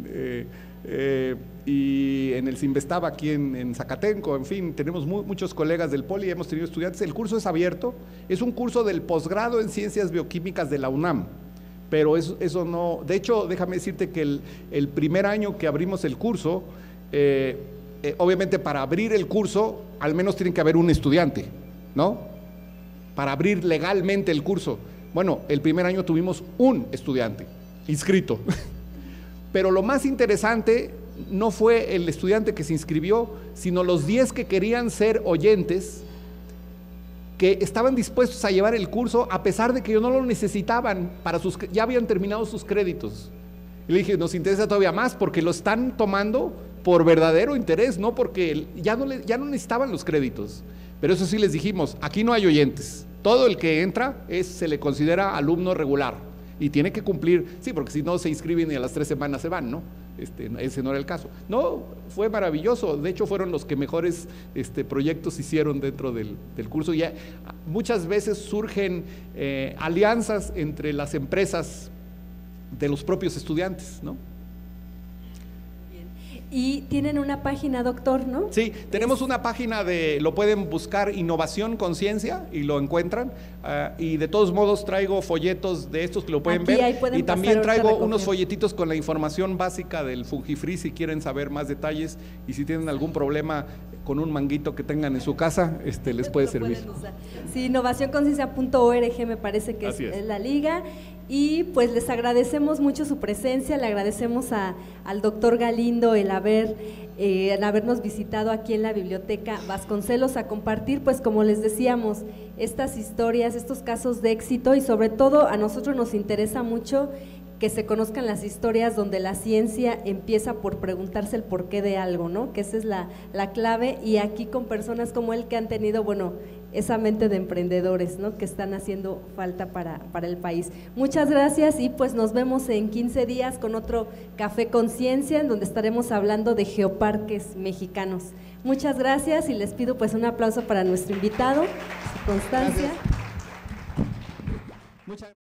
y en el Sinvestab aquí en Zacatenco, en fin, tenemos muchos colegas del Poli, hemos tenido estudiantes, el curso es abierto, es un curso del posgrado en Ciencias Bioquímicas de la UNAM, pero eso no, de hecho, déjame decirte que el primer año que abrimos el curso, obviamente para abrir el curso, al menos tiene que haber un estudiante, ¿no? Para abrir legalmente el curso. Bueno, el primer año tuvimos un estudiante inscrito, pero lo más interesante no fue el estudiante que se inscribió, sino los 10 que querían ser oyentes, que estaban dispuestos a llevar el curso a pesar de que no lo necesitaban, ya habían terminado sus créditos. Y le dije, nos interesa todavía más porque lo están tomando por verdadero interés, no porque ya no necesitaban los créditos. Pero eso sí les dijimos, aquí no hay oyentes, todo el que entra se le considera alumno regular y tiene que cumplir, sí, porque si no se inscriben y a las 3 semanas se van, ¿no? Ese no era el caso. No, fue maravilloso, de hecho fueron los que mejores proyectos hicieron dentro del curso. Ya muchas veces surgen alianzas entre las empresas de los propios estudiantes, ¿no? Y tienen una página, doctor, ¿no? Sí, tenemos una página lo pueden buscar Innovación Conciencia y lo encuentran, y de todos modos traigo folletos de estos que lo pueden Aquí, ver, ahí pueden y también pasar traigo ahorita a unos recoger. folletitos con la información básica del Fungifree si quieren saber más detalles, y si tienen algún problema con un manguito que tengan en su casa, les puede Lo servir. pueden usar. Sí, innovacionconciencia.org me parece que Así es. la liga. Y pues les agradecemos mucho su presencia, le agradecemos al doctor Galindo el habernos visitado aquí en la Biblioteca Vasconcelos a compartir, pues como les decíamos, estas historias, estos casos de éxito, y sobre todo a nosotros nos interesa mucho que se conozcan las historias donde la ciencia empieza por preguntarse el porqué de algo, ¿no? Que esa es la clave, y aquí con personas como él que han tenido, bueno, esa mente de emprendedores, ¿no? Que están haciendo falta para el país. Muchas gracias, y pues nos vemos en 15 días con otro Café Conciencia, en donde estaremos hablando de geoparques mexicanos. Muchas gracias, y les pido pues un aplauso para nuestro invitado, Constancia. Muchas